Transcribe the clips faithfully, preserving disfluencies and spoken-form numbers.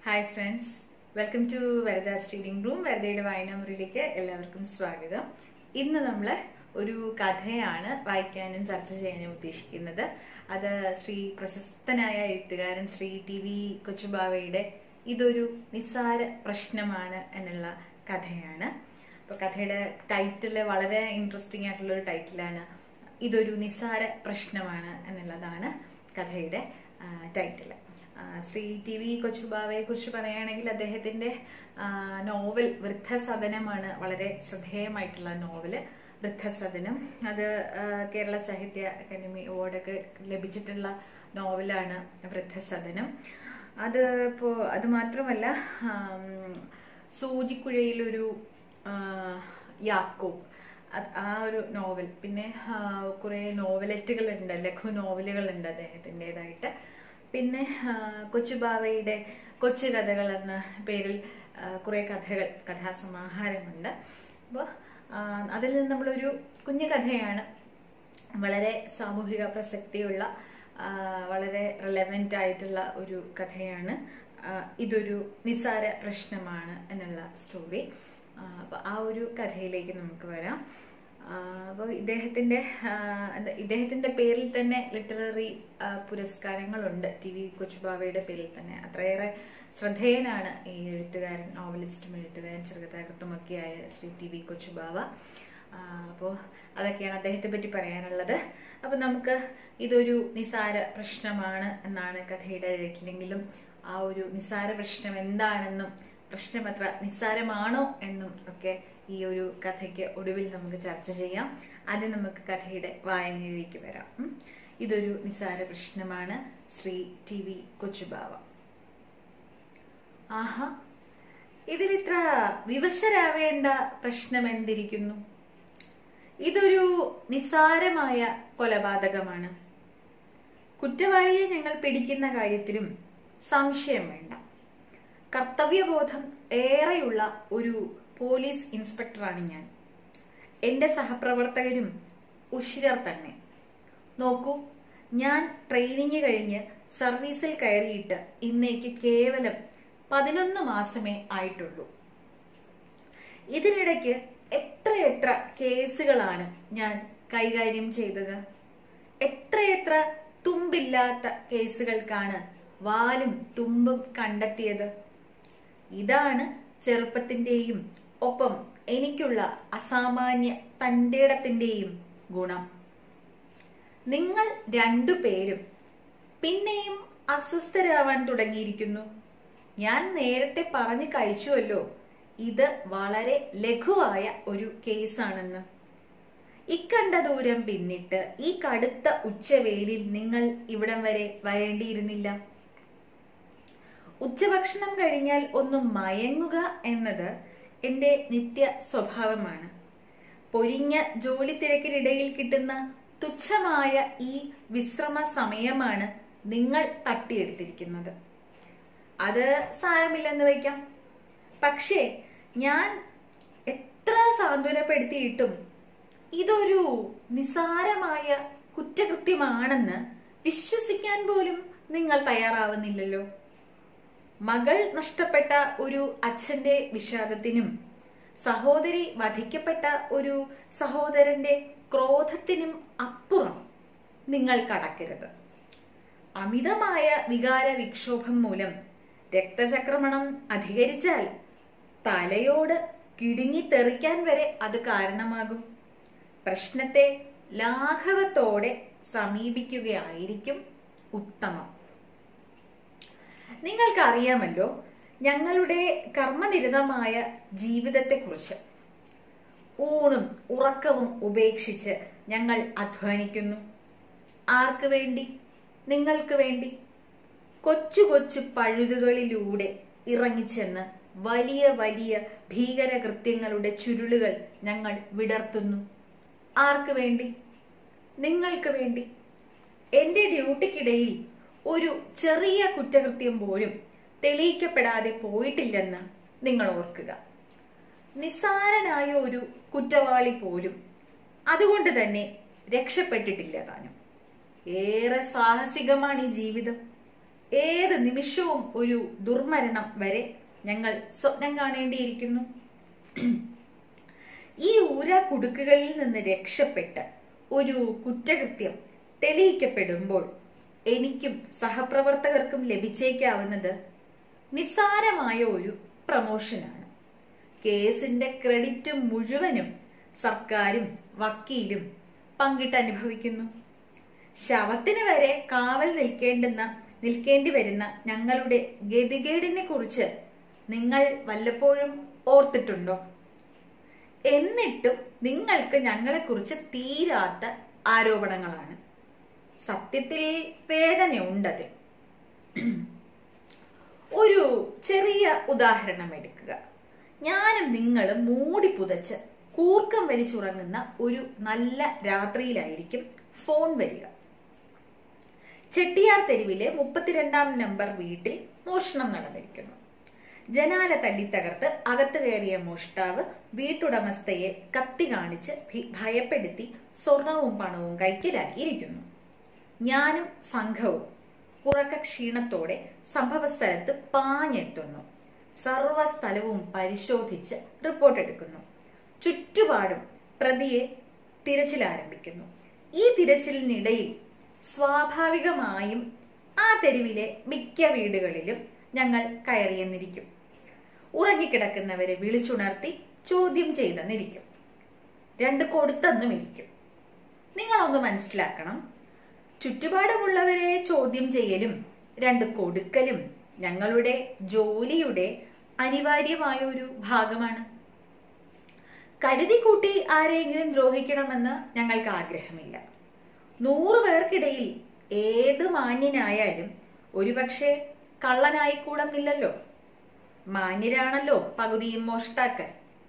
Hi friends, welcome to Varada's reading room. വരദയുടെ വായനാമുറിയിലേക്ക് എല്ലാവർക്കും സ്വാഗതം. ഇന്ന് നമ്മൾ ഒരു കഥയാണ് വായിക്കാനും ചർച്ച ചെയ്യാനും ഉദ്ദേശിക്കുന്നത്. അത് ശ്രീ പ്രശസ്തനായ എഴുത്തുകാരൻ ശ്രീ ടി വി കൊച്ചുബാവയുടെ ഇതൊരു നിസ്സാര പ്രശ്നമാണ് എന്നുള്ള കഥയാണ്. അപ്പൊ കഥയുടെ ടൈറ്റില് വളരെ ഇൻട്രസ്റ്റിംഗ് ആയിട്ടുള്ള ഒരു ടൈറ്റിലാണ്. ഇതൊരു നിസ്സാര പ്രശ്നമാണ് എന്നുള്ളതാണ് കഥയുടെ ടൈറ്റില്. ശ്രീ ടി വി കൊച്ചുബാവയെ കുറിച്ച് പറയുകയാണെങ്കിൽ അദ്ദേഹത്തിന്റെ നോവൽ വൃദ്ധസദനമാണ് വളരെ ശ്രദ്ധേയമായിട്ടുള്ള നോവല്. വൃദ്ധസദനം അത് കേരള സാഹിത്യ അക്കാദമി അവാർഡൊക്കെ ലഭിച്ചിട്ടുള്ള നോവലാണ് വൃദ്ധസദനം. അത് ഇപ്പോ അത് മാത്രമല്ല, സൂചിക്കുഴയിലൊരു യാക്കോബ്, ആ ഒരു നോവൽ, പിന്നെ കുറെ നോവലറ്റുകളുണ്ട്, ലഘു നോവലുകളുണ്ട് അദ്ദേഹത്തിൻ്റെതായിട്ട്. പിന്നെ കൊച്ചുബാവയുടെ കൊച്ചു കഥകൾ എന്ന പേരിൽ കുറെ കഥകൾ, കഥാസമാഹാരമുണ്ട്. അപ്പോൾ അതിൽ നിന്ന് നമ്മളൊരു കുഞ്ഞു കഥയാണ്, വളരെ സാമൂഹിക പ്രസക്തിയുള്ള വളരെ റിലവന്റ് ആയിട്ടുള്ള ഒരു കഥയാണ്. ഇതൊരു നിസ്സാര പ്രശ്നമാണ് എന്നുള്ള സ്റ്റോറി. അപ്പൊ ആ ഒരു കഥയിലേക്ക് നമുക്ക് വരാം. അപ്പോൾ ഇദ്ദേഹത്തിന്റെ ഇദ്ദേഹത്തിന്റെ പേരിൽ തന്നെ ലിറ്റററി പുരസ്കാരങ്ങളുണ്ട്. ടി വി കൊച്ചുബാവയുടെ പേരിൽ തന്നെ അത്രയേറെ ശ്രദ്ധേയനാണ് ഈ എഴുത്തുകാരൻ, നോവലിസ്റ്റും എഴുത്തുകാരൻ, ചെറുകഥാകൃത്തുമൊക്കെയായ ശ്രീ ടി വി കൊച്ചുബാവ. അപ്പോൾ അതൊക്കെയാണ് അദ്ദേഹത്തെ പറ്റി പറയാനുള്ളത്. അപ്പൊ നമുക്ക് ഇതൊരു നിസാര പ്രശ്നമാണ് എന്നാണ് കഥയുടെ ടൈറ്റിലെങ്കിലും ആ ഒരു നിസാര പ്രശ്നം എന്താണെന്നും പ്രശ്നം അത്ര നിസ്സാരമാണോ എന്നും ഒക്കെ ഈ ഒരു കഥയ്ക്ക് ഒടുവിൽ നമുക്ക് ചർച്ച ചെയ്യാം. ആദ്യം നമുക്ക് കഥയുടെ വായനയിലേക്ക് വരാം. ഇതൊരു നിസ്സാര പ്രശ്നമാണ്, ശ്രീ ടി വി കൊച്ചുബാവ. ആഹാ, ഇതിലിത്ര വിവശരാവേണ്ട പ്രശ്നം എന്തിരിക്കുന്നു? ഇതൊരു നിസ്സാരമായ കൊലപാതകമാണ്. കുറ്റവാളിയെ ഞങ്ങൾ പിടിക്കുന്ന കാര്യത്തിലും സംശയം വേണ്ട. കർത്തവ്യബോധം ഏറെയുള്ള ഒരു പോലീസ് ഇൻസ്പെക്ടറാണ് ഞാൻ. എന്റെ സഹപ്രവർത്തകരും ഉശിരർ തന്നെ. നോക്കൂ, ഞാൻ ട്രെയിനിങ് കഴിഞ്ഞ് സർവീസിൽ കയറിയിട്ട് ഇന്നേക്ക് കേവലം പതിനൊന്ന് മാസമേ ആയിട്ടുള്ളൂ. ഇതിനിടയ്ക്ക് എത്രയെത്ര കേസുകളാണ് ഞാൻ കൈകാര്യം ചെയ്തത്. എത്രയെത്ര തുമ്പില്ലാത്ത കേസുകൾക്കാണ് വാലും തുമ്പും കണ്ടെത്തിയത്. ഇതാണ് ചെറുപ്പത്തിന്റെയും ഒപ്പം എനിക്കുള്ള അസാമാന്യ തന്റേടത്തിന്റെയും ഗുണം. നിങ്ങൾ രണ്ടുപേരും പിന്നെയും അസ്വസ്ഥരാവാൻ തുടങ്ങിയിരിക്കുന്നു. ഞാൻ നേരത്തെ പറഞ്ഞു കഴിച്ചുവല്ലോ, ഇത് വളരെ ലഘുവായ ഒരു കേസാണെന്ന്. ഇക്കണ്ട ദൂരം പിന്നിട്ട് ഈ കടുത്ത ഉച്ചവേലിൽ നിങ്ങൾ ഇവിടം വരെ വരേണ്ടിയിരുന്നില്ല. ഉച്ചഭക്ഷണം കഴിഞ്ഞാൽ ഒന്ന് മയങ്ങുക എന്നത് എന്റെ നിത്യ സ്വഭാവമാണ്. പൊരിഞ്ഞ ജോലി തിരക്കിനിടയിൽ കിട്ടുന്ന തുച്ഛമായ ഈ വിശ്രമ സമയമാണ് നിങ്ങൾ തട്ടിയെടുത്തിരിക്കുന്നത്. അത് സാരമില്ലെന്ന് വയ്ക്കാം. പക്ഷേ ഞാൻ എത്ര സാന്ത്വനപ്പെടുത്തിയിട്ടും ഇതൊരു നിസാരമായ കുറ്റകൃത്യമാണെന്ന് വിശ്വസിക്കാൻ പോലും നിങ്ങൾ തയ്യാറാവുന്നില്ലല്ലോ. മകൾ നഷ്ടപ്പെട്ട ഒരു അച്ഛന്റെ വിഷാദത്തിനും സഹോദരി വധിക്കപ്പെട്ട ഒരു സഹോദരന്റെ ക്രോധത്തിനും അപ്പുറം നിങ്ങൾ കടക്കരുത്. അമിതമായ വികാര വിക്ഷോഭം മൂലം രക്തചക്രമണം അധികരിച്ചാൽ തലയോട് കിടുങ്ങിത്തെറിക്കാൻ വരെ അത് കാരണമാകും. പ്രശ്നത്തെ ലാഘവത്തോടെ സമീപിക്കുകയായിരിക്കും ഉത്തമം. നിങ്ങൾക്കറിയാമല്ലോ ഞങ്ങളുടെ കർമ്മനിരതമായ ജീവിതത്തെക്കുറിച്ച്. ഊണും ഉറക്കവും ഉപേക്ഷിച്ച് ഞങ്ങൾ അധ്വാനിക്കുന്നു. ആർക്ക് വേണ്ടി? നിങ്ങൾക്ക് വേണ്ടി. കൊച്ചു കൊച്ചു പഴുതുകളിലൂടെ ഇറങ്ങിച്ചെന്ന് വലിയ വലിയ ഭീകരകൃത്യങ്ങളുടെ ചുരുളുകൾ ഞങ്ങൾ വിടർത്തുന്നു. ആർക്ക് വേണ്ടി? നിങ്ങൾക്ക് വേണ്ടി. എന്റെ ഡ്യൂട്ടിക്കിടയിൽ ഒരു ചെറിയ കുറ്റകൃത്യം പോലും തെളിയിക്കപ്പെടാതെ പോയിട്ടില്ലെന്ന് നിങ്ങൾ ഓർക്കുക. നിസ്സാരനായ ഒരു കുറ്റവാളി പോലും അതുകൊണ്ട് തന്നെ രക്ഷപ്പെട്ടിട്ടില്ല താനും. ഏറെ സാഹസികമാണ് ഈ ജീവിതം. ഏത് നിമിഷവും ഒരു ദുർമരണം വരെ ഞങ്ങൾ സ്വപ്നം കാണേണ്ടിയിരിക്കുന്നു. ഈ ഊരാക്കുടുക്കുകളിൽ നിന്ന് രക്ഷപ്പെട്ട് ഒരു കുറ്റകൃത്യം തെളിയിക്കപ്പെടുമ്പോൾ എനിക്കും സഹപ്രവർത്തകർക്കും ലഭിച്ചേക്കാവുന്നത് നിസ്സാരമായ ഒരു പ്രമോഷനാണ്. കേസിന്റെ ക്രെഡിറ്റ് മുഴുവനും സർക്കാരും വക്കീലും പങ്കിട്ട് അനുഭവിക്കുന്നു. ശവത്തിന് വരെ കാവൽ നിൽക്കേണ്ടുന്ന നിൽക്കേണ്ടി വരുന്ന ഞങ്ങളുടെ ഗതികേടിനെ കുറിച്ച് നിങ്ങൾ വല്ലപ്പോഴും ഓർത്തിട്ടുണ്ടോ? എന്നിട്ടും നിങ്ങൾക്ക് ഞങ്ങളെക്കുറിച്ച് തീരാത്ത ആരോപണങ്ങളാണ്. സത്യത്തിൽ വേദനയുണ്ടത്. ഒരു ചെറിയ ഉദാഹരണം എടുക്കുക. ഞാനും നിങ്ങളും മൂടി പുതച്ച് കൂർക്കം വലിച്ചുറങ്ങുന്ന ഒരു നല്ല രാത്രിയിലായിരിക്കും ഫോൺ വരിക. ചെട്ടിയാർ തെരുവിലെ മുപ്പത്തിരണ്ടാം നമ്പർ വീട്ടിൽ മോഷണം നടന്നിരിക്കുന്നു. ജനാല തല്ലിത്തകർത്ത് അകത്ത് കയറിയ മോഷ്ടാവ് വീട്ടുടമസ്ഥയെ കത്തി കാണിച്ച് ഭയപ്പെടുത്തി സ്വർണവും പണവും കൈക്കലാക്കിയിരിക്കുന്നു. ഞാനും സംഘവും ഉറക്ക ക്ഷീണത്തോടെ സംഭവസ്ഥലത്ത് പാഞ്ഞെത്തുന്നു. സർവസ്ഥലവും പരിശോധിച്ച് റിപ്പോർട്ട് എടുക്കുന്നു. ചുറ്റുപാടും പ്രതിയെ തിരച്ചിൽ ആരംഭിക്കുന്നു. ഈ തിരച്ചിലിനിടയിൽ സ്വാഭാവികമായും ആ തെരുവിലെ മിക്ക വീടുകളിലും ഞങ്ങൾ കയറിയെന്നിരിക്കും. ഉറങ്ങിക്കിടക്കുന്നവരെ വിളിച്ചുണർത്തി ചോദ്യം ചെയ്തെന്നിരിക്കും. രണ്ട് കൊടുത്തെന്നുമിരിക്കും. നിങ്ങളൊന്ന് മനസ്സിലാക്കണം, ചുറ്റുപാടുമുള്ളവരെ ചോദ്യം ചെയ്യലും രണ്ട് കൊടുക്കലും ഞങ്ങളുടെ ജോലിയുടെ അനിവാര്യമായ ഒരു ഭാഗമാണ്. കരുതി കൂട്ടി ആരെങ്കിലും ദ്രോഹിക്കണമെന്ന് ഞങ്ങൾക്ക് ആഗ്രഹമില്ല. നൂറു പേർക്കിടയിൽ ഏത് മാന്യനായാലും ഒരുപക്ഷെ കള്ളനായിക്കൂടുന്നില്ലല്ലോ. മാന്യരാണല്ലോ പകുതിയും മോഷ്ടാക്കൾ.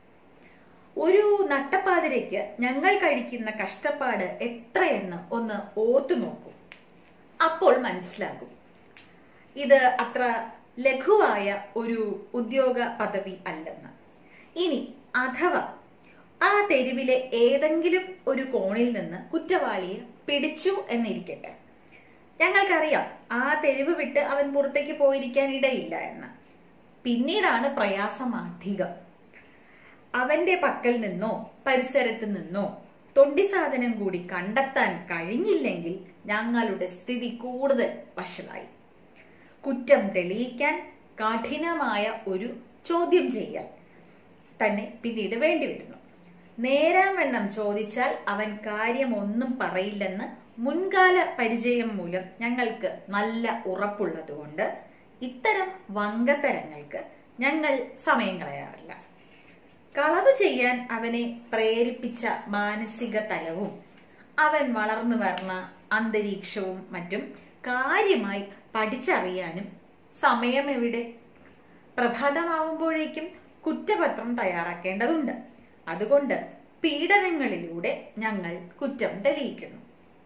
ഒരു നട്ടപ്പാതിരയ്ക്ക് ഞങ്ങൾ കഴിക്കുന്ന കഷ്ടപ്പാട് എത്രയെന്ന് ഒന്ന് ഓർത്തു നോക്കൂ. അപ്പോൾ മനസ്സിലാകും ഇത് അത്ര ലഘുവായ ഒരു ഉദ്യോഗ പദവി അല്ലെന്ന്. ഇനി അഥവാ ആ തെരുവിലെ ഏതെങ്കിലും ഒരു കോണിൽ നിന്ന് കുറ്റവാളിയെ പിടിച്ചു എന്നിരിക്കട്ടെ. ഞങ്ങൾക്കറിയാം ആ തെരുവ് വിട്ട് അവൻ പുറത്തേക്ക് പോയിരിക്കാൻ ഇടയില്ല എന്ന്. പിന്നീടാണ് പ്രയാസം അധികം. അവന്റെ പക്കൽ നിന്നോ പരിസരത്ത് നിന്നോ തൊണ്ടി സാധനം കൂടി കണ്ടെത്താൻ കഴിഞ്ഞില്ലെങ്കിൽ ഞങ്ങളുടെ സ്ഥിതി കൂടുതൽ വഷളായി. കുറ്റം തെളിയിക്കാൻ കഠിനമായ ഒരു ചോദ്യം ചെയ്യൽ തന്നെ പിന്നീട് വേണ്ടിവരുന്നു. നേരാവണ്ണം ചോദിച്ചാൽ അവൻ കാര്യമൊന്നും പറയില്ലെന്ന് മുൻകാല പരിചയം മൂലം ഞങ്ങൾക്ക് നല്ല ഉറപ്പുള്ളതുകൊണ്ട് ഇത്തരം വങ്കത്തരങ്ങൾക്ക് ഞങ്ങൾ സമയം കളയാറില്ല. കളവ് ചെയ്യാൻ അവനെ പ്രേരിപ്പിച്ച മാനസിക തലവും അവൻ വളർന്നു വരുന്ന അന്തരീക്ഷവും മറ്റും കാര്യമായി പഠിച്ചറിയാനും സമയം എവിടെ? പ്രഭാതമാവുമ്പോഴേക്കും കുറ്റപത്രം തയ്യാറാക്കേണ്ടതുണ്ട്. അതുകൊണ്ട് പീഡനങ്ങളിലൂടെ ഞങ്ങൾ കുറ്റം തെളിയിക്കുന്നു.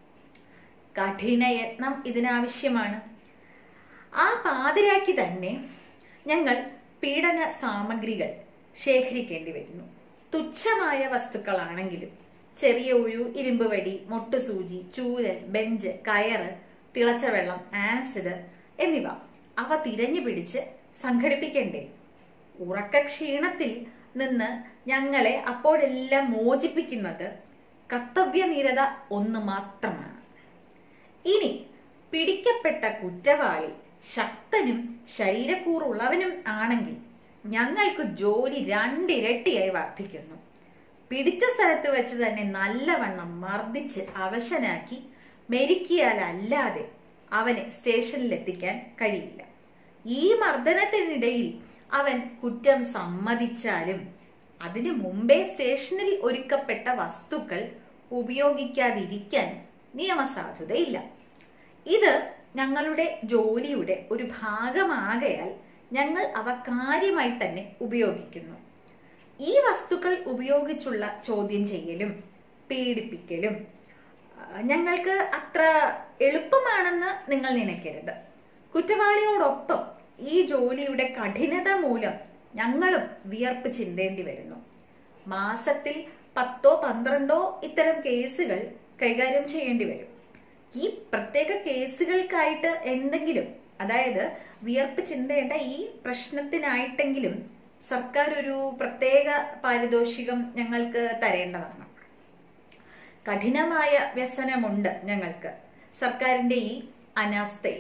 കഠിനയത്നം ഇതിനാവശ്യമാണ്. ആ പാതിരാക്കി തന്നെ ഞങ്ങൾ പീഡന സാമഗ്രികൾ ശേഖരിക്കേണ്ടി വരുന്നു. തുച്ഛമായ വസ്തുക്കളാണെങ്കിലും ചെറിയ ഒരു ഇരുമ്പ് വടി, മൊട്ടുസൂചി, ചൂരൽ, ബെഞ്ച്, കയറ്, തിളച്ച വെള്ളം, ആസിഡ് എന്നിവ അവ തിരഞ്ഞു പിടിച്ച് സംഘടിപ്പിക്കണ്ടേ? ഉറക്ക ക്ഷീണത്തിൽ നിന്ന് ഞങ്ങളെ അപ്പോഴെല്ലാം മോചിപ്പിക്കുന്നത് കർത്തവ്യനിരത ഒന്ന് മാത്രമാണ്. ഇനി പിടിക്കപ്പെട്ട കുറ്റവാളി ശക്തനും ശരീരക്കൂറുള്ളവനും ആണെങ്കിൽ ഞങ്ങൾക്ക് ജോലി രണ്ടിരട്ടിയായി വർദ്ധിക്കുന്നു. പിടിച്ച സ്ഥലത്ത് വെച്ച് തന്നെ നല്ലവണ്ണം മർദ്ദിച്ച് അവശനാക്കി മെരുക്കിയാലല്ലാതെ അവനെ സ്റ്റേഷനിലെത്തിക്കാൻ കഴിയില്ല. ഈ മർദ്ദനത്തിനിടയിൽ അവൻ കുറ്റം സമ്മതിച്ചാലും അതിനു മുമ്പേ സ്റ്റേഷനിൽ ഒരുക്കപ്പെട്ട വസ്തുക്കൾ ഉപയോഗിക്കാതിരിക്കാൻ നിയമസാധുതയില്ല. ഇത് ഞങ്ങളുടെ ജോലിയുടെ ഒരു ഭാഗമാകയാൽ ഞങ്ങൾ അവ കാര്യമായി തന്നെ ഉപയോഗിക്കുന്നു. ഈ വസ്തുക്കൾ ഉപയോഗിച്ചുള്ള ചോദ്യം ചെയ്യലും പീഡിപ്പിക്കലും ഞങ്ങൾക്ക് അത്ര എളുപ്പമാണെന്ന് നിങ്ങൾ നനയ്ക്കരുത്. കുറ്റവാളിയോടൊപ്പം ഈ ജോലിയുടെ കഠിനത മൂലം ഞങ്ങളും വിയർപ്പ് ചിന്തേണ്ടി വരുന്നു. മാസത്തിൽ പത്തോ പന്ത്രണ്ടോ ഇത്തരം കേസുകൾ കൈകാര്യം ചെയ്യേണ്ടി വരും. ഈ പ്രത്യേക കേസുകൾക്കായിട്ട് എന്തെങ്കിലും അതായത് വിയർപ്പ് ചിന്തേണ്ട ഈ പ്രശ്നത്തിനായിട്ടെങ്കിലും സർക്കാർ ഒരു പ്രത്യേക പാരിതോഷികം ഞങ്ങൾക്ക് തരേണ്ടതാണ്. കഠിനമായ വ്യസനമുണ്ട് ഞങ്ങൾക്ക് സർക്കാരിന്റെ ഈ അനാസ്ഥയിൽ.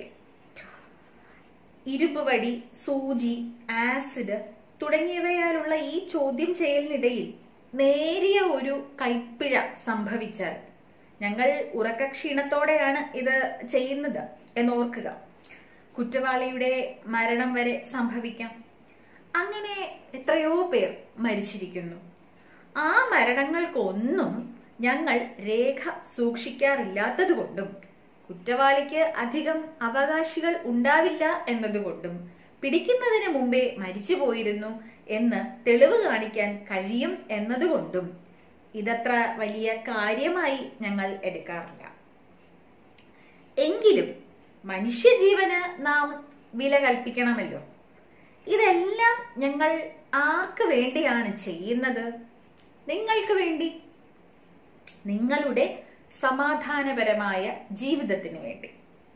ഇരുമ്പുവടി, സൂചി, ആസിഡ് തുടങ്ങിയവയാലുള്ള ഈ ചോദ്യം ചെയ്യലിനിടയിൽ നേരിയ ഒരു കൈപ്പിഴ സംഭവിച്ചാൽ ഞങ്ങൾ ഉറക്കക്ഷീണത്തോടെയാണ് ഇത് ചെയ്യുന്നത് എന്നോർക്കുക. കുറ്റവാളിയുടെ മരണം വരെ സംഭവിക്കാം. അങ്ങനെ എത്രയോ പേർ മരിച്ചിരിക്കുന്നു. ആ മരണങ്ങൾക്കൊന്നും ഞങ്ങൾ രേഖ സൂക്ഷിക്കാറില്ലാത്തതുകൊണ്ടും കുറ്റവാളിക്ക് അധികം അവകാശികൾ ഉണ്ടാവില്ല എന്നതുകൊണ്ടും പിടിക്കുന്നതിന് മുമ്പേ മരിച്ചു പോയിരുന്നു എന്ന് തെളിവ് കാണിക്കാൻ കഴിയും എന്നതുകൊണ്ടും ഇതത്ര വലിയ കാര്യമായി ഞങ്ങൾ എടുക്കാറില്ല. എങ്കിലും മനുഷ്യജീവന് നാം വില കൽപ്പിക്കണമല്ലോ. ഇതെല്ലാം ഞങ്ങൾ ആർക്ക് വേണ്ടിയാണ് ചെയ്യുന്നത്? നിങ്ങൾക്ക് വേണ്ടി, നിങ്ങളുടെ സമാധാനപരമായ ജീവിതത്തിന് വേണ്ടി.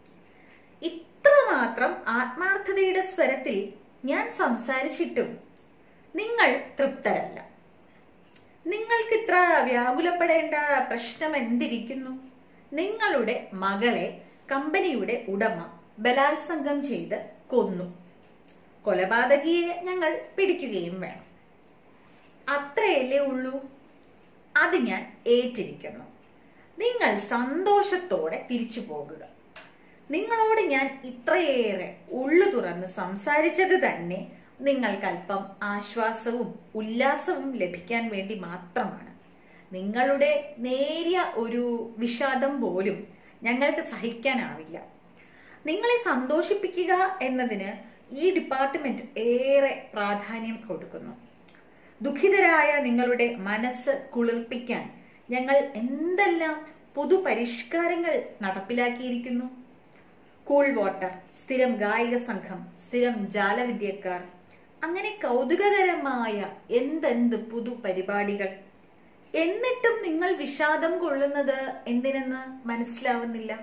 ഇത്രമാത്രം ആത്മാർത്ഥതയുടെ സ്വരത്തിൽ ഞാൻ സംസാരിച്ചിട്ടും നിങ്ങൾ തൃപ്തരല്ല. നിങ്ങൾക്ക് ഇത്ര വ്യാകുലപ്പെടേണ്ട പ്രശ്നം എന്തിരിക്കുന്നു? നിങ്ങളുടെ മകളെ കമ്പനിയുടെ ഉടമ ബലാത്സംഗം ചെയ്ത് കൊന്നു. കൊലപാതകിയെ ഞങ്ങൾ പിടിക്കുകയും വേണം. അത്രയല്ലേ ഉള്ളൂ. അത് ഞാൻ ഏറ്റിരിക്കുന്നു. നിങ്ങൾ സന്തോഷത്തോടെ തിരിച്ചു പോകുക. നിങ്ങളോട് ഞാൻ ഇത്രയേറെ ഉള്ളു തുറന്ന് സംസാരിച്ചത് തന്നെ നിങ്ങൾക്കല്പം ആശ്വാസവും ഉല്ലാസവും ലഭിക്കാൻ വേണ്ടി മാത്രമാണ്. നിങ്ങളുടെ നേരിയ ഒരു വിഷാദം പോലും ഞങ്ങൾക്ക് സഹിക്കാനാവില്ല. നിങ്ങളെ സന്തോഷിപ്പിക്കുക എന്നതിന് ഈ ഡിപ്പാർട്ട്മെന്റ് ഏറെ പ്രാധാന്യം കൊടുക്കുന്നു. ദുഃഖിതരായ നിങ്ങളുടെ മനസ്സ് കുളിർപ്പിക്കാൻ ഞങ്ങൾ എന്തെല്ലാം പുതുപരിഷ്കാരങ്ങൾ നടപ്പിലാക്കിയിരിക്കുന്നു. കൂൾ വാട്ടർ, സ്ഥിരം ഗായിക സംഘം, സ്ഥിരം ജാലവിദ്യക്കാർ, അങ്ങനെ കൗതുകകരമായ എന്തെന്ത് പുതു പരിപാടികൾ. എന്നിട്ടും നിങ്ങൾ വിഷാദം കൊള്ളുന്നത് എന്തിനെന്ന് മനസ്സിലാവുന്നില്ല.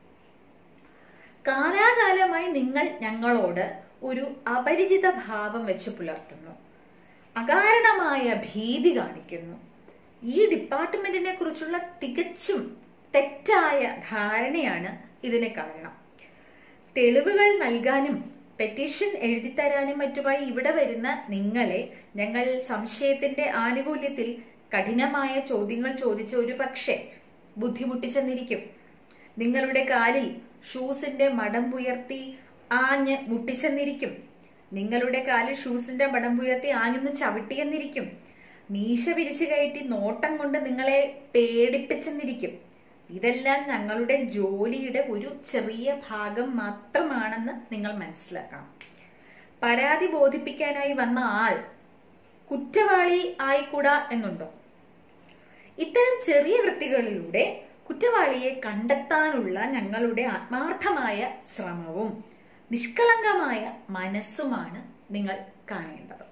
കാലാകാലമായി നിങ്ങൾ ഞങ്ങളോട് ഒരു അപരിചിത ഭാവം വെച്ച് പുലർത്തുന്നു. അകാരണമായ ഭീതി കാണിക്കുന്നു. ഈ ഡിപ്പാർട്ട്മെന്റിനെ കുറിച്ചുള്ള തികച്ചും തെറ്റായ ധാരണയാണ് ഇതിന് കാരണം. തെളിവുകൾ നൽകാനും പെറ്റീഷൻ എഴുതിത്തരാനും മറ്റുമായി ഇവിടെ വരുന്ന നിങ്ങളെ ഞങ്ങൾ സംശയത്തിന്റെ ആനുകൂല്യത്തിൽ കഠിനമായ ചോദ്യങ്ങൾ ചോദിച്ച് ഒരു പക്ഷേ ബുദ്ധിമുട്ടിച്ചെന്നിരിക്കും. നിങ്ങളുടെ കാലിൽ ഷൂസിന്റെ മടമ്പുയർത്തി ആഞ്ഞ് മുട്ടിച്ചെന്നിരിക്കും. നിങ്ങളുടെ കാലിൽ ഷൂസിന്റെ മടമ്പുയർത്തി ആഞ്ഞൊന്ന് ചവിട്ടിയെന്നിരിക്കും. മീശ പിരിച്ചു കയറ്റി നോട്ടം കൊണ്ട് നിങ്ങളെ പേടിപ്പിച്ചെന്നിരിക്കും. ഇതെല്ലാം ഞങ്ങളുടെ ജോലിയുടെ ഒരു ചെറിയ ഭാഗം മാത്രമാണെന്ന് നിങ്ങൾ മനസ്സിലാക്കണം. പരാതി ബോധിപ്പിക്കാനായി വന്ന ആൾ കുറ്റവാളി ആയിക്കൂടാ എന്നുണ്ടോ? ഇത്തരം ചെറിയ വൃത്തികളിലൂടെ കുറ്റവാളിയെ കണ്ടെത്താനുള്ള ഞങ്ങളുടെ ആത്മാർത്ഥമായ ശ്രമവും നിഷ്കളങ്കമായ മനസ്സുമാണ് നിങ്ങൾ കാണേണ്ടത്.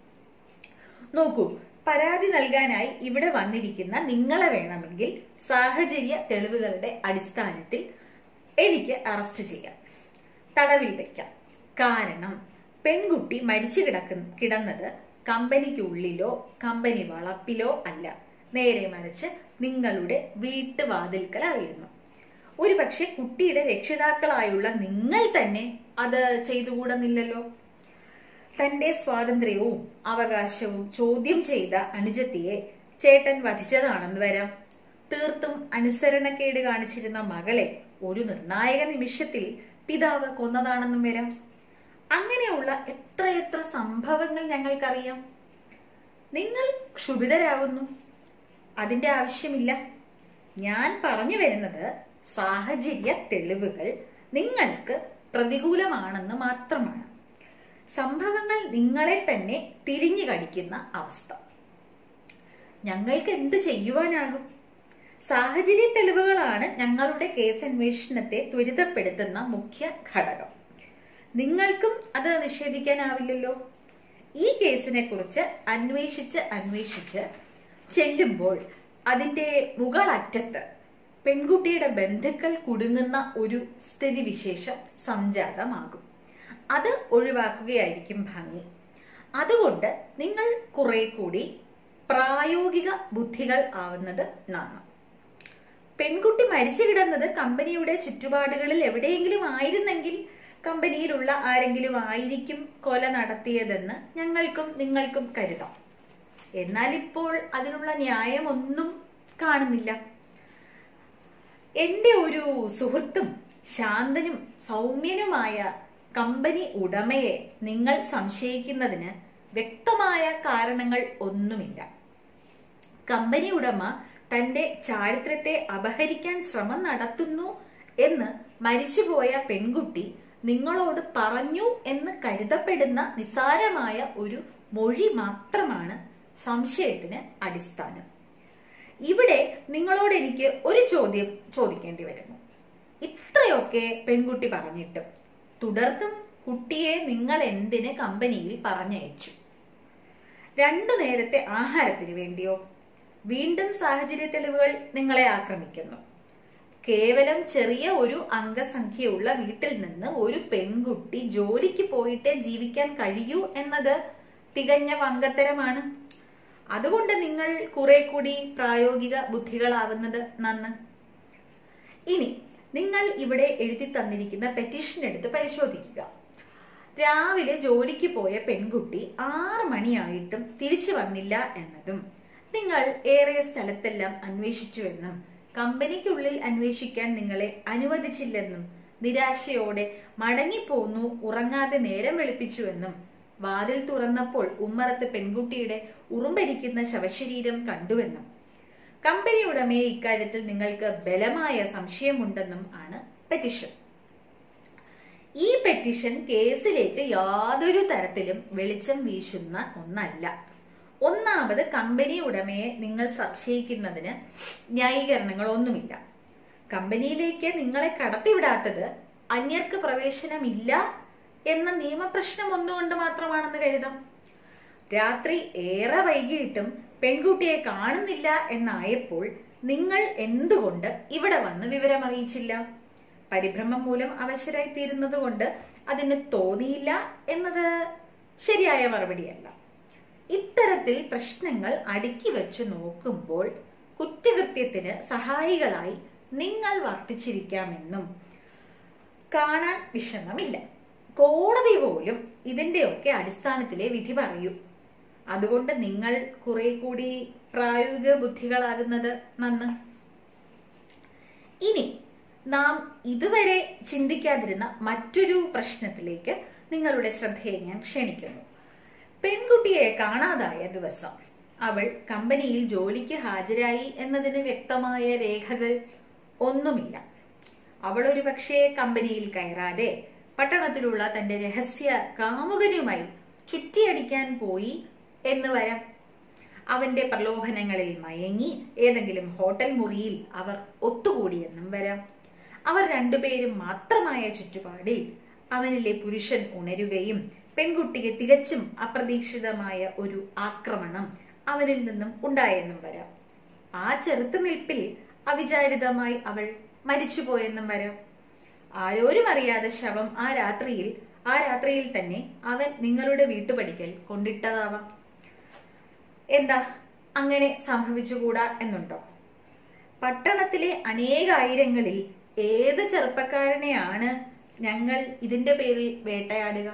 നോക്കൂ, പരാതി നൽകാനായി ഇവിടെ വന്നിരിക്കുന്ന നിങ്ങളെ വേണമെങ്കിൽ സാഹചര്യ തെളിവുകളുടെ അടിസ്ഥാനത്തിൽ എനിക്ക് അറസ്റ്റ് ചെയ്യാം, തടവിൽ വെക്കാം. കാരണം പെൺകുട്ടി മരിച്ചു കിടക്കുന്ന കിടന്നത് കമ്പനിക്കുള്ളിലോ കമ്പനി വളപ്പിലോ അല്ല, നേരെ മറിച്ച് നിങ്ങളുടെ വീട്ടുവാതിൽക്കലായിരുന്നു. ഒരുപക്ഷെ കുട്ടിയുടെ രക്ഷിതാക്കളായുള്ള നിങ്ങൾ തന്നെ അത് ചെയ്തുകൂടുന്നില്ലല്ലോ. തന്റെ സ്വാതന്ത്ര്യവും അവകാശവും ചോദ്യം ചെയ്ത അനുജത്തിയെ ചേട്ടൻ വധിച്ചതാണെന്ന് വരാം. തീർത്തും അനുസരണക്കേട് കാണിച്ചിരുന്ന മകളെ ഒരു നിർണായക നിമിഷത്തിൽ പിതാവ് കൊന്നതാണെന്നും വരാം. അങ്ങനെയുള്ള എത്രയെത്ര സംഭവങ്ങൾ ഞങ്ങൾക്കറിയാം. നിങ്ങൾ ക്ഷുഭിതരാകുന്നു. അതിന്റെ ആവശ്യമില്ല. ഞാൻ പറഞ്ഞു വരുന്നത് സാഹചര്യ തെളിവുകൾ നിങ്ങൾക്ക് പ്രതികൂലമാണെന്ന് മാത്രമാണ്. സംഭവങ്ങൾ നിങ്ങളെ തന്നെ തിരിഞ്ഞു കടിക്കുന്ന അവസ്ഥ. ഞങ്ങൾക്ക് എന്ത് ചെയ്യുവാനാകും? സാഹചര്യ തെളിവുകളാണ് ഞങ്ങളുടെ കേസ് അന്വേഷണത്തെ ത്വരിതപ്പെടുത്തുന്ന മുഖ്യ ഘടകം. നിങ്ങൾക്കും അത് നിഷേധിക്കാനാവില്ലല്ലോ. ഈ കേസിനെ കുറിച്ച് അന്വേഷിച്ച് അന്വേഷിച്ച് ചെല്ലുമ്പോൾ അതിന്റെ മുകളറ്റത്ത് പെൺകുട്ടിയുടെ ബന്ധുക്കൾ കുടുങ്ങുന്ന ഒരു സ്ഥിതിവിശേഷം സംജാതമാകും. അത് ഒഴിവാക്കുകയായിരിക്കും ഭംഗി. അതുകൊണ്ട് നിങ്ങൾ കുറെ കൂടി പ്രായോഗിക ബുദ്ധികൾ ആവുന്നത് നന്ന്. പെൺകുട്ടി മരിച്ചു കിടന്നത് കമ്പനിയുടെ ചുറ്റുപാടുകളിൽ എവിടെയെങ്കിലും ആയിരുന്നെങ്കിൽ കമ്പനിയിലുള്ള ആരെങ്കിലും ആയിരിക്കും കൊല നടത്തിയതെന്ന് ഞങ്ങൾക്കും നിങ്ങൾക്കും കരുതാം. എന്നാൽ ഇപ്പോൾ അതിനുള്ള ന്യായമൊന്നും കാണുന്നില്ല. എന്റെ ഒരു സുഹൃത്തും ശാന്തനും സൗമ്യനുമായ കമ്പനി ഉടമയെ നിങ്ങൾ സംശയിക്കുന്നതിന് വ്യക്തമായ കാരണങ്ങൾ ഒന്നുമില്ല. കമ്പനി ഉടമ തന്റെ ചാരിത്രത്തെ അപഹരിക്കാൻ ശ്രമം നടത്തുന്നു എന്ന് മരിച്ചുപോയ പെൺകുട്ടി നിങ്ങളോട് പറഞ്ഞു എന്ന് കരുതപ്പെടുന്ന നിസ്സാരമായ ഒരു മൊഴി മാത്രമാണ് സംശയത്തിന് അടിസ്ഥാനം. ഇവിടെ നിങ്ങളോട് എനിക്ക് ഒരു ചോദ്യം ചോദിക്കേണ്ടി വരുന്നു. ഇത്രയൊക്കെ പെൺകുട്ടി പറഞ്ഞിട്ട് തുടർന്നും കുട്ടിയെ നിങ്ങൾ എന്തിന് കമ്പനിയിൽ പറഞ്ഞയച്ചു? രണ്ടു നേരത്തെ ആഹാരത്തിന് വേണ്ടിയോ? വീണ്ടും സാഹചര്യ തെളിവുകൾ നിങ്ങളെ ആക്രമിക്കുന്നു. കേവലം ചെറിയ ഒരു അംഗസംഖ്യയുള്ള വീട്ടിൽ നിന്ന് ഒരു പെൺകുട്ടി ജോലിക്ക് പോയിട്ടേ ജീവിക്കാൻ കഴിയൂ എന്നത് തികഞ്ഞ വങ്കത്തരമാണ്. അതുകൊണ്ട് നിങ്ങൾ കുറെ കൂടി പ്രായോഗിക ബുദ്ധികളാവുന്നത് നന്ന്. ഇനി നിങ്ങൾ ഇവിടെ എഴുതി തന്നിരിക്കുന്ന പെറ്റീഷൻ എടുത്ത് പരിശോധിക്കുക. രാവിലെ ജോലിക്ക് പോയ പെൺകുട്ടി ആറ് മണിയായിട്ടും തിരിച്ചു വന്നില്ല എന്നതും നിങ്ങൾ ഏറെ സ്ഥലത്തെല്ലാം അന്വേഷിച്ചുവെന്നും കമ്പനിക്കുള്ളിൽ അന്വേഷിക്കാൻ നിങ്ങളെ അനുവദിച്ചില്ലെന്നും നിരാശയോടെ മടങ്ങിപ്പോന്നു ഉറങ്ങാതെ നേരം വെളുപ്പിച്ചുവെന്നും വാതിൽ തുറന്നപ്പോൾ ഉമ്മറത്ത് പെൺകുട്ടിയുടെ ഉറുമ്പരിക്കുന്ന ശവശരീരം കണ്ടുവെന്നും കമ്പനി ഉടമയെ ഇക്കാര്യത്തിൽ നിങ്ങൾക്ക് ബലമായ സംശയമുണ്ടെന്നും ആണ് പെറ്റീഷൻ. ഈ പെറ്റീഷൻ കേസിലേക്ക് യാതൊരു തരത്തിലും വെളിച്ചം വീശുന്ന ഒന്നല്ല. ഒന്നാമത് കമ്പനി ഉടമയെ നിങ്ങൾ സംശയിക്കുന്നതിന് ന്യായീകരണങ്ങളൊന്നുമില്ല. കമ്പനിയിലേക്ക് നിങ്ങളെ കടത്തിവിടാത്തത് അന്യർക്ക് പ്രവേശനമില്ല എന്ന നിയമപ്രശ്നം ഒന്നുകൊണ്ട് മാത്രമാണെന്ന് കരുതാം. രാത്രി ഏറെ വൈകിയിട്ടും പെൺകുട്ടിയെ കാണുന്നില്ല എന്നായപ്പോൾ നിങ്ങൾ എന്തുകൊണ്ട് ഇവിടെ വന്ന് വിവരം അറിയിച്ചില്ല? പരിഭ്രമം മൂലം അവശരായി തീരുന്നത് കൊണ്ട് അതിന് തോന്നിയില്ല എന്നത് ശരിയായ മറുപടിയല്ല. ഇത്തരത്തിൽ പ്രശ്നങ്ങൾ അടുക്കി വെച്ച് നോക്കുമ്പോൾ കുറ്റകൃത്യത്തിന് സഹായികളായി നിങ്ങൾ വർത്തിച്ചിരിക്കാമെന്നും കാണാൻ വിഷമമില്ല. കോടതി പോലും ഇതിന്റെയൊക്കെ അടിസ്ഥാനത്തിലെ വിധി പറയൂ. അതുകൊണ്ട് നിങ്ങൾ കുറെ കൂടി പ്രായോഗിക ബുദ്ധികളാകുന്നത് നന്ന്. ഇനി നാം ഇതുവരെ ചിന്തിക്കാതിരുന്ന മറ്റൊരു പ്രശ്നത്തിലേക്ക് നിങ്ങളുടെ ശ്രദ്ധയെ ഞാൻ ക്ഷണിക്കുന്നു. പെൺകുട്ടിയെ കാണാതായ ദിവസം അവൾ കമ്പനിയിൽ ജോലിക്ക് ഹാജരായി എന്നതിന് വ്യക്തമായ രേഖകൾ ഒന്നുമില്ല. അവൾ ഒരു പക്ഷേ കമ്പനിയിൽ കയറാതെ പട്ടണത്തിലുള്ള തന്റെ രഹസ്യ കാമുകനുമായി ചുറ്റിയടിക്കാൻ പോയി എന്ന് വരാം. അവന്റെ പ്രലോഭനങ്ങളിൽ മയങ്ങി ഏതെങ്കിലും ഹോട്ടൽ മുറിയിൽ അവർ ഒത്തുകൂടിയെന്നും വരാം. അവർ രണ്ടുപേരും മാത്രമായ ചുറ്റുപാടിൽ അവനിലെ പുരുഷൻ ഉണരുകയും പെൺകുട്ടിക്ക് തികച്ചും അപ്രതീക്ഷിതമായ ഒരു ആക്രമണം അവനിൽ നിന്നും ഉണ്ടായെന്നും വരാം. ആ ചെറുത്തുനിൽപ്പിൽ അവിചാരിതമായി അവൾ മരിച്ചുപോയെന്നും വരാം. ആരോരും അറിയാതെ ശവം ആ രാത്രിയിൽ ആ രാത്രിയിൽ തന്നെ അവൻ നിങ്ങളുടെ വീട്ടുപടിക്കൽ കൊണ്ടിട്ടതാവാം. എന്താ അങ്ങനെ സംഭവിച്ചുകൂടാ എന്നുണ്ടോ? പട്ടണത്തിലെ അനേകായിരങ്ങളിൽ ഏത് ചെറുപ്പക്കാരനെയാണ് ഞങ്ങൾ ഇതിന്റെ പേരിൽ വേട്ടയാടുക?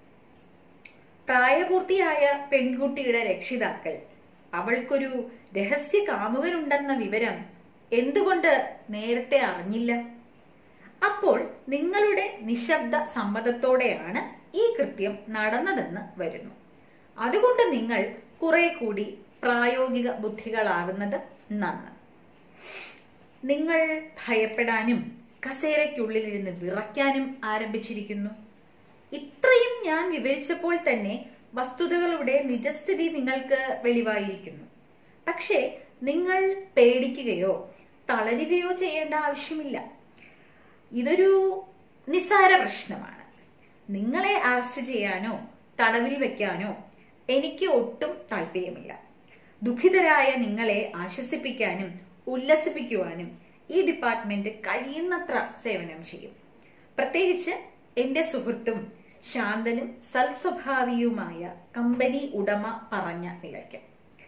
പ്രായപൂർത്തിയായ പെൺകുട്ടിയുടെ രക്ഷിതാക്കൾ അവൾക്കൊരു രഹസ്യ കാമുകനുണ്ടെന്ന വിവരം എന്തുകൊണ്ട് നേരത്തെ അറിഞ്ഞില്ല? അപ്പോൾ നിങ്ങളുടെ നിശബ്ദ സമ്മതത്തോടെയാണ് ഈ കൃത്യം നടന്നതെന്ന് വരുന്നു. അതുകൊണ്ട് നിങ്ങൾ കുറെ കൂടി പ്രായോഗിക ബുദ്ധികളാകുന്നത് നന്ന്. നിങ്ങൾ ഭയപ്പെടാനും കസേരയ്ക്കുള്ളിലിരുന്ന് വിറയ്ക്കാനും ആരംഭിച്ചിരിക്കുന്നു. ഇത്രയും ഞാൻ വിവരിച്ചപ്പോൾ തന്നെ വസ്തുതകളുടെ നിജസ്ഥിതി നിങ്ങൾക്ക് വെളിവായിരിക്കുന്നു. പക്ഷേ നിങ്ങൾ പേടിക്കുകയോ തളരുകയോ ചെയ്യേണ്ട ആവശ്യമില്ല. ഇതൊരു നിസ്സാര പ്രശ്നമാണ്. നിങ്ങളെ അറസ്റ്റ് ചെയ്യാനോ തടവിൽ വെക്കാനോ എനിക്ക് ഒട്ടും താല്പര്യമില്ല. ദുഃഖിതരായ നിങ്ങളെ ആശ്വസിപ്പിക്കാനും ഉല്ലസിപ്പിക്കുവാനും ഈ ഡിപ്പാർട്ട്മെന്റ് കഴിയുന്നത്ര സേവനം ചെയ്യും. പ്രത്യേകിച്ച് എന്റെ സുഹൃത്തും ശാന്തനും സൽസ്വഭാവിയുമായ കമ്പനി ഉടമ പറഞ്ഞ നിലയ്ക്ക്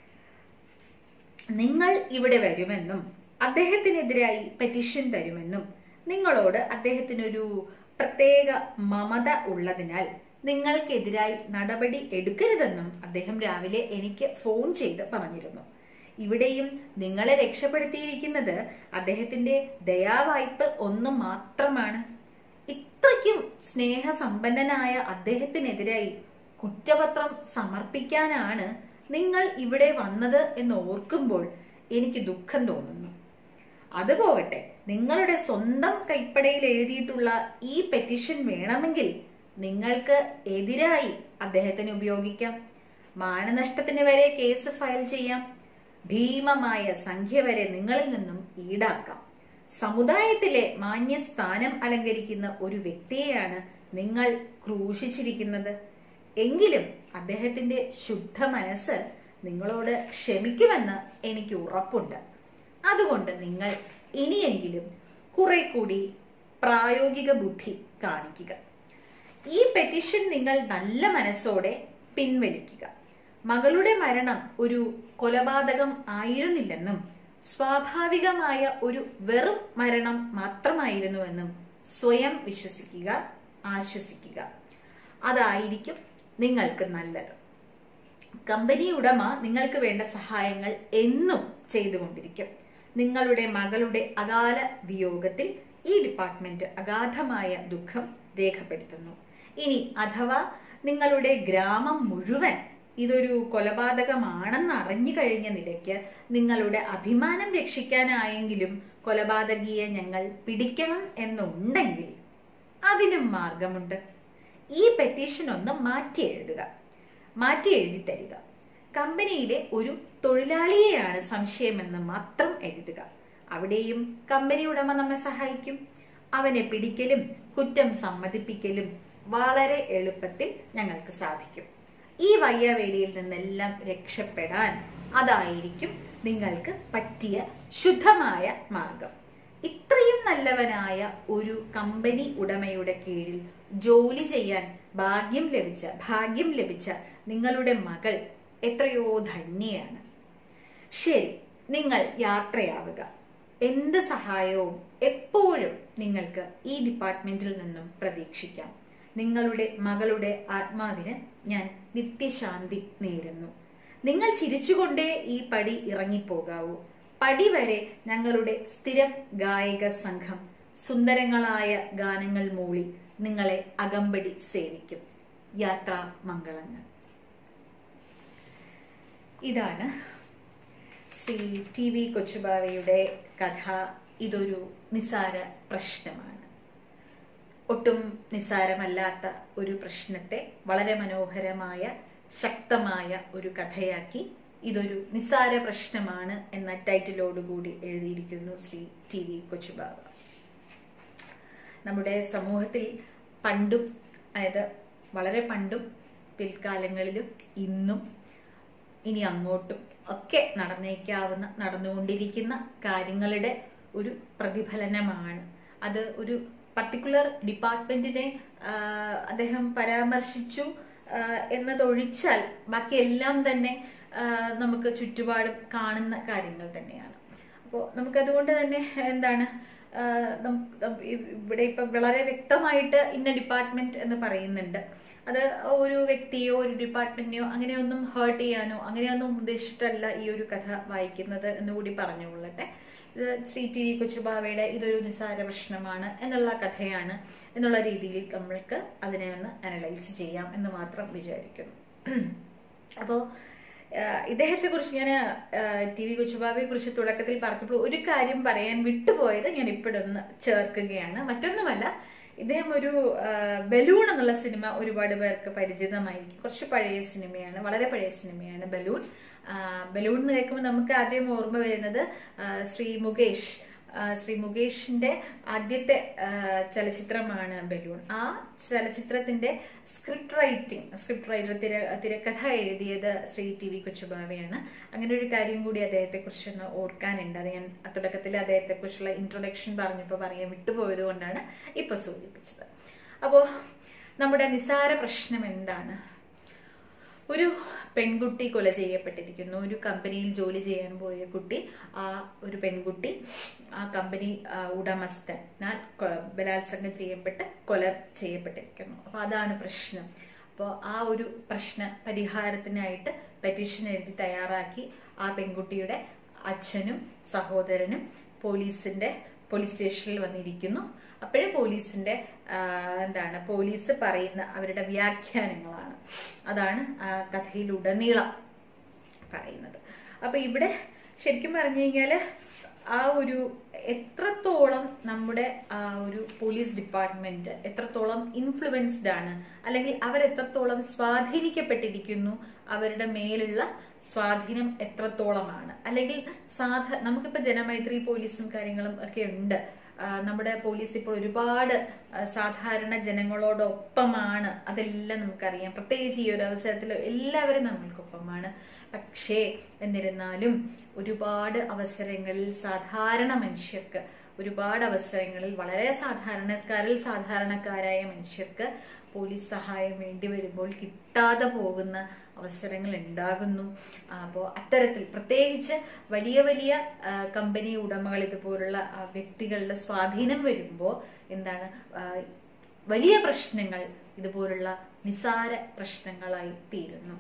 നിങ്ങൾ ഇവിടെ വരുമെന്നും അദ്ദേഹത്തിനെതിരായി പെറ്റീഷൻ തരുമെന്നും നിങ്ങളോട് അദ്ദേഹത്തിനൊരു പ്രത്യേക മമത ഉള്ളതിനാൽ നിങ്ങൾക്കെതിരായി നടപടി എടുക്കരുതെന്നും അദ്ദേഹം രാവിലെ എനിക്ക് ഫോൺ ചെയ്ത് പറഞ്ഞിരുന്നു. ഇവിടെയും നിങ്ങളെ രക്ഷപ്പെടുത്തിയിരിക്കുന്നത് അദ്ദേഹത്തിന്റെ ദയാവായ്പ് ഒന്ന് മാത്രമാണ്. ഇത്രയ്ക്കും സ്നേഹസമ്പന്നനായ അദ്ദേഹത്തിനെതിരായി കുറ്റപത്രം സമർപ്പിക്കാനാണ് നിങ്ങൾ ഇവിടെ വന്നത് എന്ന് ഓർക്കുമ്പോൾ എനിക്ക് ദുഃഖം തോന്നുന്നു. അതുപോകട്ടെ, നിങ്ങളുടെ സ്വന്തം കൈപ്പടയിൽ എഴുതിയിട്ടുള്ള ഈ പെറ്റീഷൻ വേണമെങ്കിൽ നിങ്ങൾക്ക് എതിരായി അദ്ദേഹത്തിന് ഉപയോഗിക്കാം. മാനനഷ്ടത്തിന് വരെ കേസ് ഫയൽ ചെയ്യാം. ഭീമമായ സംഖ്യ വരെ നിങ്ങളിൽ നിന്നും ഈടാക്കാം. സമുദായത്തിലെ മാന്യസ്ഥാനം അലങ്കരിക്കുന്ന ഒരു വ്യക്തിയെയാണ് നിങ്ങൾ ക്രൂശിച്ചിരിക്കുന്നത്. എങ്കിലും അദ്ദേഹത്തിന്റെ ശുദ്ധ മനസ്സ് നിങ്ങളോട് ക്ഷമിക്കുമെന്ന് എനിക്ക് ഉറപ്പുണ്ട്. അതുകൊണ്ട് നിങ്ങൾ ഇനിയെങ്കിലും കുറെ കൂടി പ്രായോഗിക ബുദ്ധി കാണിക്കുക. ഈ പെറ്റീഷൻ നിങ്ങൾ നല്ല മനസ്സോടെ പിൻവലിക്കുക. മകളുടെ മരണം ഒരു കൊലപാതകം ആയിരുന്നില്ലെന്നും സ്വാഭാവികമായ ഒരു വെറും മരണം മാത്രമായിരുന്നുവെന്നും സ്വയം വിശ്വസിക്കുക, ആശ്വസിക്കുക. അതായിരിക്കും നിങ്ങൾക്ക് നല്ലത്. കമ്പനി ഉടമ നിങ്ങൾക്ക് വേണ്ട സഹായങ്ങൾ എന്നും ചെയ്തുകൊണ്ടിരിക്കും. നിങ്ങളുടെ മകളുടെ അകാല വിയോഗത്തിൽ ഈ ഡിപ്പാർട്ട്മെന്റ് അഗാധമായ ദുഃഖം രേഖപ്പെടുത്തുന്നു. ഇനി അഥവാ നിങ്ങളുടെ ഗ്രാമം മുഴുവൻ ഇതൊരു കൊലപാതകമാണെന്ന് അറിഞ്ഞു കഴിഞ്ഞ നിലയ്ക്ക് നിങ്ങളുടെ അഭിമാനം രക്ഷിക്കാനായെങ്കിലും കൊലപാതകിയെ ഞങ്ങൾ പിടിക്കണം എന്നുണ്ടെങ്കിൽ അതിനും മാർഗമുണ്ട്. ഈ പെറ്റീഷൻ ഒന്ന് മാറ്റി എഴുതുക, മാറ്റി എഴുതി തരിക. കമ്പനിയിലെ ഒരു തൊഴിലാളിയെയാണ് സംശയമെന്ന് മാത്രം എഴുതുക. അവിടെയും കമ്പനി ഉടമ നമ്മെ സഹായിക്കും. അവനെ പിടിക്കലും കുറ്റം സമ്മതിപ്പിക്കലും വളരെ എളുപ്പത്തിൽ ഞങ്ങൾക്ക് സാധിക്കും. ഈ വയ്യാവേലിയിൽ നിന്നെല്ലാം രക്ഷപ്പെടാൻ അതായിരിക്കും നിങ്ങൾക്ക് പറ്റിയ ശുദ്ധമായ മാർഗം. ഇത്രയും നല്ലവനായ ഒരു കമ്പനി ഉടമയുടെ കീഴിൽ ജോലി ചെയ്യാൻ ഭാഗ്യം ലഭിച്ച ഭാഗ്യം ലഭിച്ച നിങ്ങളുടെ മകൾ എത്രയോ ധന്യയാണ്. ശരി, നിങ്ങൾ യാത്രയാവുക. എന്ത് സഹായവും എപ്പോഴും നിങ്ങൾക്ക് ഈ ഡിപ്പാർട്ട്മെന്റിൽ നിന്നും പ്രതീക്ഷിക്കാം. നിങ്ങളുടെ മകളുടെ ആത്മാവിന് ഞാൻ നിത്യശാന്തി നേരുന്നു. നിങ്ങൾ ചിരിച്ചുകൊണ്ടേ ഈ പടി ഇറങ്ങിപ്പോകാവൂ. പടി വരെ ഞങ്ങളുടെ സ്ഥിരം ഗായക സംഘം സുന്ദരങ്ങളായ ഗാനങ്ങൾ മൂളി നിങ്ങളെ അകമ്പടി സേവിക്കും. യാത്രാ മംഗളങ്ങൾ. ഇതാണ് ശ്രീ ടി വി കൊച്ചുബാവയുടെ കഥ. ഇതൊരു നിസാര പ്രശ്നമാണ്. ഒട്ടും നിസാരമല്ലാത്ത ഒരു പ്രശ്നത്തെ വളരെ മനോഹരമായ ശക്തമായ ഒരു കഥയാക്കി ഇതൊരു നിസാര പ്രശ്നമാണ് എന്ന ടൈറ്റിലോടുകൂടി എഴുതിയിരിക്കുന്നു ശ്രീ ടി വി കൊച്ചുബാവ. നമ്മുടെ സമൂഹത്തിൽ പണ്ടും, അതായത് വളരെ പണ്ടും പിൽക്കാലങ്ങളിലും ഇന്നും ഇനി അങ്ങോട്ടും ഒക്കെ നടന്നേക്കാവുന്ന നടന്നുകൊണ്ടിരിക്കുന്ന കാര്യങ്ങളുടെ ഒരു പ്രതിഫലനമാണ് അത്. ഒരു പർട്ടിക്കുലർ ഡിപ്പാർട്ട്മെന്റിനെ അദ്ദേഹം പരാമർശിച്ചു എന്നതൊഴിച്ചാൽ ബാക്കി എല്ലാം തന്നെ നമുക്ക് ചുറ്റുപാടും കാണുന്ന കാര്യങ്ങൾ തന്നെയാണ്. അപ്പോൾ നമുക്കതുകൊണ്ട് തന്നെ എന്താണ്, ഇവിടെ ഇപ്പൊ വളരെ വ്യക്തമായിട്ട് ഇന്ന ഡിപ്പാർട്ട്മെന്റ് എന്ന് പറയുന്നുണ്ട്. അത് ഒരു വ്യക്തിയോ ഒരു ഡിപ്പാർട്ട്മെന്റിനെയോ അങ്ങനെയൊന്നും ഹേർട്ട് ചെയ്യാനോ അങ്ങനെയൊന്നും ഉദ്ദേശിച്ചിട്ടല്ല ഈ ഒരു കഥ വായിക്കുന്നത് എന്നുകൂടി പറഞ്ഞുകൊള്ളട്ടെ. ഇത് ശ്രീ ടി വി കൊച്ചുബാവയുടെ ഇതൊരു നിസ്സാര പ്രശ്നമാണ് എന്നുള്ള കഥയാണ് എന്നുള്ള രീതിയിൽ നമ്മൾക്ക് അതിനെ ഒന്ന് അനലൈസ് ചെയ്യാം എന്ന് മാത്രം വിചാരിക്കുന്നു. അപ്പോൾ ഇദ്ദേഹത്തെ കുറിച്ച് ഞാൻ ടി വി കൊച്ചുബാവയെ കുറിച്ച് തുടക്കത്തിൽ പറഞ്ഞപ്പോൾ ഒരു കാര്യം പറയാൻ വിട്ടുപോയത് ഞാൻ ഇപ്പോഴൊന്ന് ചേർക്കുകയാണ്. മറ്റൊന്നുമല്ല, ഇദ്ദേഹം ഒരു ബലൂൺ എന്നുള്ള സിനിമ ഒരുപാട് പേർക്ക് പരിചിതമായിരിക്കും. കുറച്ച് പഴയ സിനിമയാണ്, വളരെ പഴയ സിനിമയാണ് ബലൂൺ. ബലൂൺ എന്ന് കേൾക്കുമ്പോൾ നമുക്ക് ആദ്യം ഓർമ്മ വരുന്നത് ശ്രീ മുകേഷ് ശ്രീ മുകേഷിന്റെ ആദ്യത്തെ ചലച്ചിത്രമാണ് ബലൂൺ. ആ ചലച്ചിത്രത്തിന്റെ സ്ക്രിപ്റ്റ് റൈറ്റിംഗ് സ്ക്രിപ്റ്റ് റൈറ്റർ തിര തിരക്കഥ എഴുതിയത് ശ്രീ ടി വി കൊച്ചുബാവയാണ്. അങ്ങനെ ഒരു കാര്യം കൂടി അദ്ദേഹത്തെ കുറിച്ചൊന്ന് ഓർക്കാനുണ്ട്. അത് ഞാൻ തുടക്കത്തിൽ അദ്ദേഹത്തെ കുറിച്ചുള്ള ഇൻട്രൊഡക്ഷൻ പറഞ്ഞപ്പോൾ പറയാൻ വിട്ടുപോയത് കൊണ്ടാണ് ഇപ്പൊ സൂചിപ്പിച്ചത്. അപ്പോ നമ്മുടെ നിസാര പ്രശ്നം എന്താണ്? ഒരു പെൺകുട്ടി കൊല ചെയ്യപ്പെട്ടിരിക്കുന്നു. ഒരു കമ്പനിയിൽ ജോലി ചെയ്യാൻ പോയ കുട്ടി, ആ ഒരു പെൺകുട്ടി ആ കമ്പനി ഉടമസ്ഥനാൽ ബലാത്സംഗം ചെയ്യപ്പെട്ട് കൊല ചെയ്യപ്പെട്ടിരിക്കുന്നു. അപ്പൊ അതാണ് പ്രശ്നം. അപ്പോൾ ആ ഒരു പ്രശ്ന പരിഹാരത്തിനായിട്ട് പെറ്റീഷൻ എഴുതി തയ്യാറാക്കി ആ പെൺകുട്ടിയുടെ അച്ഛനും സഹോദരനും പോലീസിന്റെ പോലീസ് സ്റ്റേഷനിൽ വന്നിരിക്കുന്നു. അപ്പോഴേ പോലീസിന്റെ എന്താണ് പോലീസ് പറയുന്ന അവരുടെ വ്യാഖ്യാനങ്ങളാണ്, അതാണ് കഥയിലുടനീളം പറയുന്നത്. അപ്പൊ ഇവിടെ ശരിക്കും പറഞ്ഞു കഴിഞ്ഞാല് ആ ഒരു എത്രത്തോളം നമ്മുടെ ആ ഒരു പോലീസ് ഡിപ്പാർട്ട്മെന്റ് എത്രത്തോളം ഇൻഫ്ലുവൻസ്ഡ് ആണ്, അല്ലെങ്കിൽ അവരെത്രത്തോളം സ്വാധീനിക്കപ്പെട്ടിരിക്കുന്നു, അവരുടെ മേലുള്ള സ്വാധീനം എത്രത്തോളമാണ്. അല്ലെങ്കിൽ സാധ നമുക്കിപ്പോ ജനമൈത്രി പോലീസും കാര്യങ്ങളും ഒക്കെ ഉണ്ട്. നമ്മുടെ പോലീസ് ഇപ്പോൾ ഒരുപാട് സാധാരണ ജനങ്ങളോടൊപ്പമാണ്, അതെല്ലാം നമുക്കറിയാം. പ്രത്യേകിച്ച് ഈ ഒരു അവസരത്തിൽ എല്ലാവരും നമ്മൾക്കൊപ്പമാണ്. പക്ഷേ എന്നിരുന്നാലും ഒരുപാട് അവസരങ്ങളിൽ സാധാരണ മനുഷ്യർക്ക് ഒരുപാട് അവസരങ്ങളിൽ വളരെ സാധാരണക്കാരിൽ സാധാരണക്കാരായ മനുഷ്യർക്ക് പോലീസ് സഹായം വേണ്ടി വരുമ്പോൾ കിട്ടാതെ പോകുന്ന അവസരങ്ങൾ ഉണ്ടാകുന്നു. അപ്പോൾ അത്തരത്തിൽ പ്രത്യേകിച്ച് വലിയ വലിയ കമ്പനി ഉടമകൾ ഇതുപോലുള്ള വ്യക്തികളുടെ സ്വാധീനം വരുമ്പോൾ എന്താണ് വലിയ പ്രശ്നങ്ങൾ ഇതുപോലുള്ള നിസാര പ്രശ്നങ്ങളായി തീരുന്നു.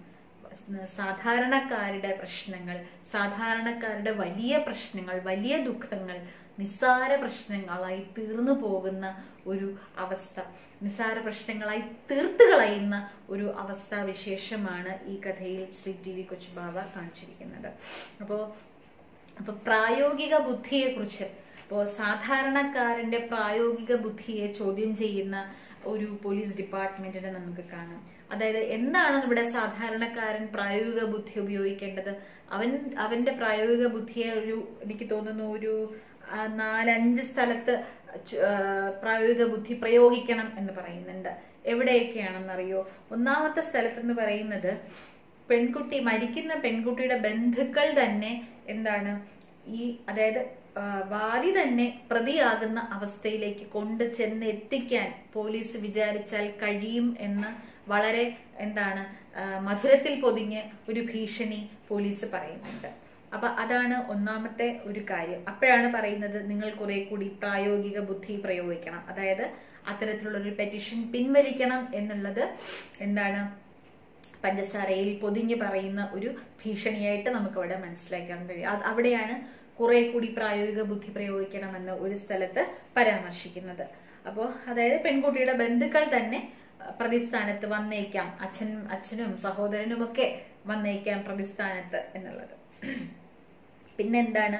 സാധാരണക്കാരുടെ പ്രശ്നങ്ങൾ, സാധാരണക്കാരുടെ വലിയ പ്രശ്നങ്ങൾ, വലിയ ദുഃഖങ്ങൾ നിസ്സാര പ്രശ്നങ്ങളായി തീർന്നു പോകുന്ന ഒരു അവസ്ഥ, നിസ്സാര പ്രശ്നങ്ങളായി തീർത്തു കളയുന്ന ഒരു അവസ്ഥാവിശേഷമാണ് ഈ കഥയിൽ ശ്രീ ടി വി കൊച്ചുബാവ കാണിച്ചിരിക്കുന്നത്. അപ്പോ അപ്പൊ പ്രായോഗിക ബുദ്ധിയെ കുറിച്ച്, ഇപ്പോ സാധാരണക്കാരന്റെ പ്രായോഗിക ബുദ്ധിയെ ചോദ്യം ചെയ്യുന്ന ഒരു പോലീസ് ഡിപ്പാർട്ട്മെന്റിനെ നമുക്ക് കാണാം. അതായത് എന്താണ് ഇവിടെ സാധാരണക്കാരൻ പ്രായോഗിക ബുദ്ധി ഉപയോഗിക്കേണ്ടത്? അവൻ അവന്റെ പ്രായോഗിക ബുദ്ധിയെ ഒരു എനിക്ക് തോന്നുന്നു ഒരു നാലഞ്ച് സ്ഥലത്ത് പ്രായോഗിക ബുദ്ധി പ്രയോഗിക്കണം എന്ന് പറയുന്നുണ്ട്. എവിടെയൊക്കെയാണെന്നറിയോ? ഒന്നാമത്തെ സ്ഥലത്തെന്ന് പറയുന്നത് പെൺകുട്ടി മരിക്കുന്ന പെൺകുട്ടിയുടെ ബന്ധുക്കൾ തന്നെ എന്താണ് ഈ അതായത് വാദി തന്നെ പ്രതിയാകുന്ന അവസ്ഥയിലേക്ക് കൊണ്ടു ചെന്ന് എത്തിക്കാൻ പോലീസ് വിചാരിച്ചാൽ കഴിയും എന്ന് വളരെ എന്താണ് മധുരത്തിൽ പൊതിഞ്ഞ് ഒരു ഭീഷണി പോലീസ് പറയുന്നുണ്ട്. അപ്പൊ അതാണ് ഒന്നാമത്തെ ഒരു കാര്യം. അപ്പോഴാണ് പറയുന്നത് നിങ്ങൾ കുറെ കൂടി പ്രായോഗിക ബുദ്ധി പ്രയോഗിക്കണം. അതായത് അത്തരത്തിലുള്ള ഒരു പെറ്റീഷൻ പിൻവലിക്കണം എന്നുള്ളത് എന്താണ് പഞ്ചസാരയിൽ പൊതിഞ്ഞ് പറയുന്ന ഒരു ഭീഷണിയായിട്ട് നമുക്ക് അവിടെ മനസ്സിലാക്കാൻ കഴിയും. അവിടെയാണ് കുറെ കൂടി പ്രായോഗിക ബുദ്ധി പ്രയോഗിക്കണമെന്ന് ഒരു സ്ഥലത്ത് പരാമർശിക്കുന്നത്. അപ്പോ അതായത് പെൺകുട്ടിയുടെ ബന്ധുക്കൾ തന്നെ പ്രതിസ്ഥാനത്ത് വന്നേക്കാം, അച്ഛൻ അച്ഛനും സഹോദരനും ഒക്കെ വന്നേക്കാം പ്രതിസ്ഥാനത്ത് എന്നുള്ളത്. പിന്നെന്താണ്,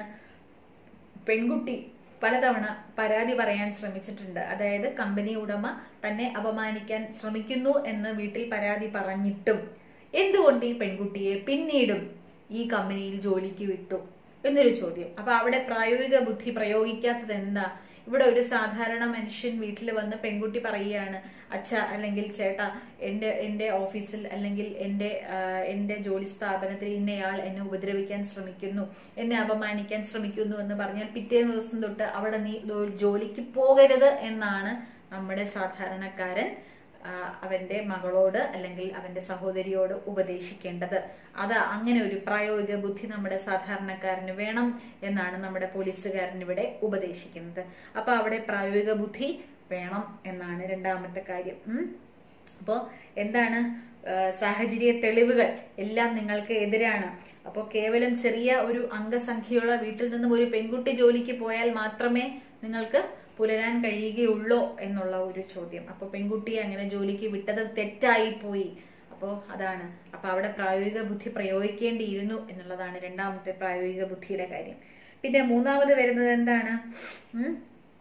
പെൺകുട്ടി പലതവണ പരാതി പറയാൻ ശ്രമിച്ചിട്ടുണ്ട്. അതായത് കമ്പനി ഉടമ തന്നെ അപമാനിക്കാൻ ശ്രമിക്കുന്നു എന്ന് വീട്ടിൽ പരാതി പറഞ്ഞിട്ടും എന്തുകൊണ്ട് ഈ പെൺകുട്ടിയെ പിന്നീടും ഈ കമ്പനിയിൽ ജോലിക്ക് വിട്ടു എന്നൊരു ചോദ്യം. അപ്പൊ അവിടെ പ്രായോഗിക ബുദ്ധി പ്രയോഗിക്കാത്തത് എന്താ? ഇവിടെ ഒരു സാധാരണ മനുഷ്യൻ വീട്ടിൽ വന്ന് പെൺകുട്ടി പറയുകയാണ്, അച്ഛ അല്ലെങ്കിൽ ചേട്ടാ എന്റെ എന്റെ ഓഫീസിൽ അല്ലെങ്കിൽ എന്റെ എന്റെ ജോലി സ്ഥാപനത്തിൽ ഇന്നയാൾ എന്നെ ഉപദ്രവിക്കാൻ ശ്രമിക്കുന്നു, എന്നെ അപമാനിക്കാൻ ശ്രമിക്കുന്നു എന്ന് പറഞ്ഞാൽ പിറ്റേ ദിവസം തൊട്ട് അവിടെ നീ ജോലിക്ക് പോകരുത് എന്നാണ് നമ്മുടെ സാധാരണക്കാരൻ അവന്റെ മകളോട് അല്ലെങ്കിൽ അവന്റെ സഹോദരിയോട് ഉപദേശിക്കേണ്ടത്. അത് അങ്ങനെ ഒരു പ്രായോഗിക ബുദ്ധി നമ്മുടെ സാധാരണക്കാരന് വേണം എന്നാണ് നമ്മുടെ പോലീസുകാരൻ ഇവിടെ ഉപദേശിക്കുന്നത്. അപ്പൊ അവിടെ പ്രായോഗിക ബുദ്ധി വേണം എന്നാണ് രണ്ടാമത്തെ കാര്യം. ഉം അപ്പോ എന്താണ് സാഹചര്യ തെളിവുകൾ എല്ലാം നിങ്ങൾക്ക് എതിരാണ്. അപ്പോൾ കേവലം ചെറിയ ഒരു അംഗസംഖ്യയുള്ള വീട്ടിൽ നിന്നും ഒരു പെൺകുട്ടി ജോലിക്ക് പോയാൽ മാത്രമേ നിങ്ങൾക്ക് പുലരാൻ കഴിയുകയുള്ളോ എന്നുള്ള ഒരു ചോദ്യം. അപ്പൊ പെൺകുട്ടിയെ അങ്ങനെ ജോലിക്ക് വിട്ടത് തെറ്റായി പോയി. അപ്പോ അതാണ് അപ്പൊ അവിടെ പ്രായോഗിക ബുദ്ധി പ്രയോഗിക്കേണ്ടിയിരുന്നു എന്നുള്ളതാണ് രണ്ടാമത്തെ പ്രായോഗിക ബുദ്ധിയുടെ കാര്യം. പിന്നെ മൂന്നാമത് വരുന്നത് എന്താണ്, ഉം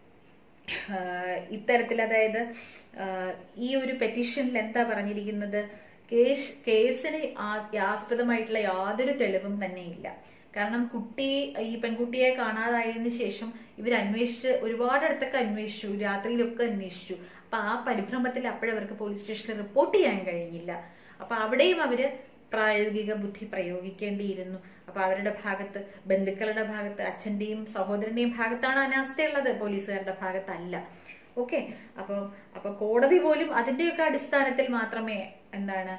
ഇത്തരത്തിൽ അതായത് ഈ ഒരു പെറ്റീഷനിൽ എന്താ പറഞ്ഞിരിക്കുന്നത്, കേസ് കേസിന് ആസ്പദമായിട്ടുള്ള യാതൊരു തെളിവും തന്നെ ഇല്ല. കാരണം കുട്ടി ഈ പെൺകുട്ടിയെ കാണാതായതിനു ശേഷം ഇവർ അന്വേഷിച്ച് ഒരുപാടിടത്തൊക്കെ അന്വേഷിച്ചു, രാത്രിയിലൊക്കെ അന്വേഷിച്ചു. അപ്പൊ ആ പരിഭ്രമത്തിൽ അപ്പോഴവർക്ക് പോലീസ് സ്റ്റേഷനിൽ റിപ്പോർട്ട് ചെയ്യാൻ കഴിഞ്ഞില്ല. അപ്പൊ അവിടെയും അവര് പ്രായോഗിക ബുദ്ധി പ്രയോഗിക്കേണ്ടിയിരുന്നു. അപ്പൊ അവരുടെ ഭാഗത്ത്, ബന്ധുക്കളുടെ ഭാഗത്ത്, അച്ഛന്റെയും സഹോദരന്റെയും ഭാഗത്താണ് അനാസ്ഥയുള്ളത്, പോലീസുകാരുടെ ഭാഗത്തല്ല. ഓക്കെ, അപ്പൊ അപ്പൊ കോടതി പോലും അതിന്റെയൊക്കെ അടിസ്ഥാനത്തിൽ മാത്രമേ എന്താണ്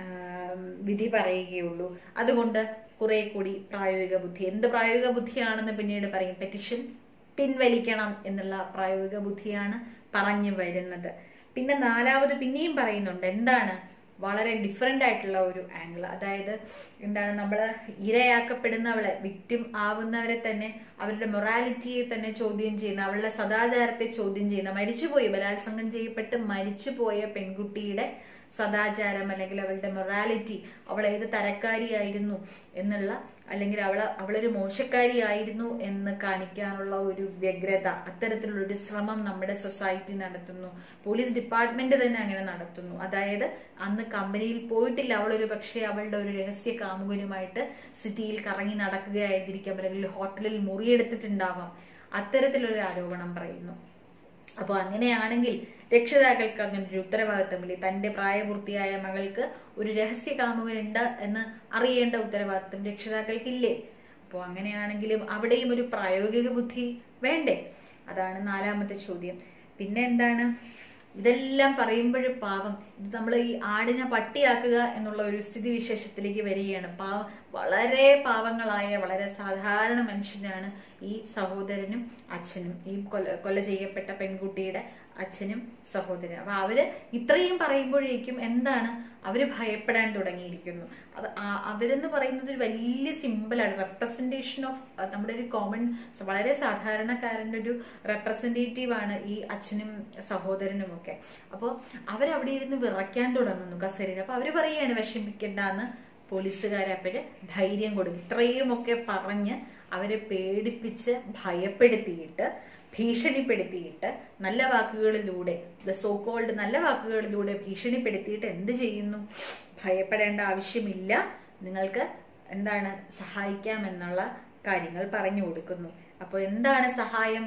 വിധി പറയുകയുള്ളൂ. അതുകൊണ്ട് കുറെ കൂടി പ്രായോഗിക ബുദ്ധി, എന്ത് പ്രായോഗിക ബുദ്ധിയാണെന്ന് പിന്നീട് പറയും. പെറ്റിഷൻ പിൻവലിക്കണം എന്നുള്ള പ്രായോഗിക ബുദ്ധിയാണ് പറഞ്ഞു വരുന്നത്. പിന്നെ നാലാമത് പിന്നെയും പറയുന്നുണ്ട്, എന്താണ് വളരെ ഡിഫറെന്റ് ആയിട്ടുള്ള ഒരു ആംഗിൾ. അതായത് എന്താണ്, നമ്മള് ഇരയാക്കപ്പെടുന്നവളെ, വിക്ടിം ആവുന്നവരെ തന്നെ അവരുടെ മൊറാലിറ്റിയെ തന്നെ ചോദ്യം ചെയ്യുന്ന, അവളുടെ സദാചാരത്തെ ചോദ്യം ചെയ്യുന്ന, മരിച്ചുപോയി ബലാത്സംഗം ചെയ്യപ്പെട്ട് മരിച്ചുപോയ പെൺകുട്ടിയുടെ സദാചാരം അല്ലെങ്കിൽ അവളുടെ മൊറാലിറ്റി, അവൾ ഏത് തരക്കാരിയായിരുന്നു എന്നുള്ള, അല്ലെങ്കിൽ അവൾ അവളൊരു മോശക്കാരിയായിരുന്നു എന്ന് കാണിക്കാനുള്ള ഒരു വ്യഗ്രത, അത്തരത്തിലുള്ള ഒരു ശ്രമം നമ്മുടെ സൊസൈറ്റി നടത്തുന്നു. പോലീസ് ഡിപ്പാർട്ട്മെന്റ് തന്നെ അങ്ങനെ നടത്തുന്നു. അതായത് അന്ന് കമ്പനിയിൽ പോയിട്ടില്ല, അവളൊരു പക്ഷേ അവളുടെ ഒരു രഹസ്യ കാമുകനുമായിട്ട് സിറ്റിയിൽ കറങ്ങി നടക്കുകയായിരിക്കാം, അല്ലെങ്കിൽ ഹോട്ടലിൽ മുറിയെടുത്തിട്ടുണ്ടാവാം. അത്തരത്തിലൊരു ആരോപണം പറയുന്നു. അപ്പൊ അങ്ങനെയാണെങ്കിൽ രക്ഷിതാക്കൾക്ക് അങ്ങനെ ഒരു ഉത്തരവാദിത്തമില്ലേ? തന്റെ പ്രായപൂർത്തിയായ മകൾക്ക് ഒരു രഹസ്യ കാമുകനുണ്ട് എന്ന് അറിയേണ്ട ഉത്തരവാദിത്തം രക്ഷിതാക്കൾക്കില്ലേ? അപ്പോൾ അങ്ങനെയാണെങ്കിലും അവിടെയും ഒരു പ്രായോഗിക ബുദ്ധി വേണ്ടേ? അതാണ് നാലാമത്തെ ചോദ്യം. പിന്നെ എന്താണ്, ഇതെല്ലാം പറയുമ്പോഴും പാവം, ഇത് നമ്മൾ ഈ ആടിനെ പട്ടിയാക്കുക എന്നുള്ള ഒരു സ്ഥിതി വിശേഷത്തിലേക്ക് വരികയാണ്. പാവം, വളരെ പാവങ്ങളായ വളരെ സാധാരണ മനുഷ്യനാണ് ഈ സഹോദരനും അച്ഛനും, ഈ കൊല കൊല ചെയ്യപ്പെട്ട പെൺകുട്ടിയുടെ അച്ഛനും സഹോദരനും. അപ്പൊ അവര് ഇത്രയും പറയുമ്പോഴേക്കും എന്താണ്, അവര് ഭയപ്പെടാൻ തുടങ്ങിയിരിക്കുന്നു. അത് അവരെന്ന് പറയുന്നത് ഒരു വലിയ സിമ്പിളാണ്, റെപ്രസെന്റേഷൻ ഓഫ് നമ്മുടെ ഒരു കോമൺ, വളരെ സാധാരണക്കാരന്റെ ഒരു റെപ്രസെന്റേറ്റീവ് ആണ് ഈ അച്ഛനും സഹോദരനും ഒക്കെ. അപ്പൊ അവരവിടെ ഇരുന്ന് വിറയ്ക്കാൻ തുടങ്ങുന്നു കസേരയിൽ. അപ്പൊ അവര് പറയുകയാണ് വിഷമിക്കണ്ടെന്ന്. പോലീസുകാരപ്പോഴ് ധൈര്യം കൊടുക്കും. ഇത്രയുമൊക്കെ പറഞ്ഞ് അവരെ പേടിപ്പിച്ച് ഭയപ്പെടുത്തിയിട്ട് ഭീഷണിപ്പെടുത്തിയിട്ട് നല്ല വാക്കുകളിലൂടെ, ദ സോ കോൾഡ് നല്ല വാക്കുകളിലൂടെ ഭീഷണിപ്പെടുത്തിയിട്ട് എന്ത് ചെയ്യുന്നു? ഭയപ്പെടേണ്ട ആവശ്യമില്ല, നിങ്ങൾക്ക് എന്താണ് സഹായിക്കാം എന്നുള്ള കാര്യങ്ങൾ പറഞ്ഞു കൊടുക്കുന്നു. അപ്പോൾ എന്താണ് സഹായം?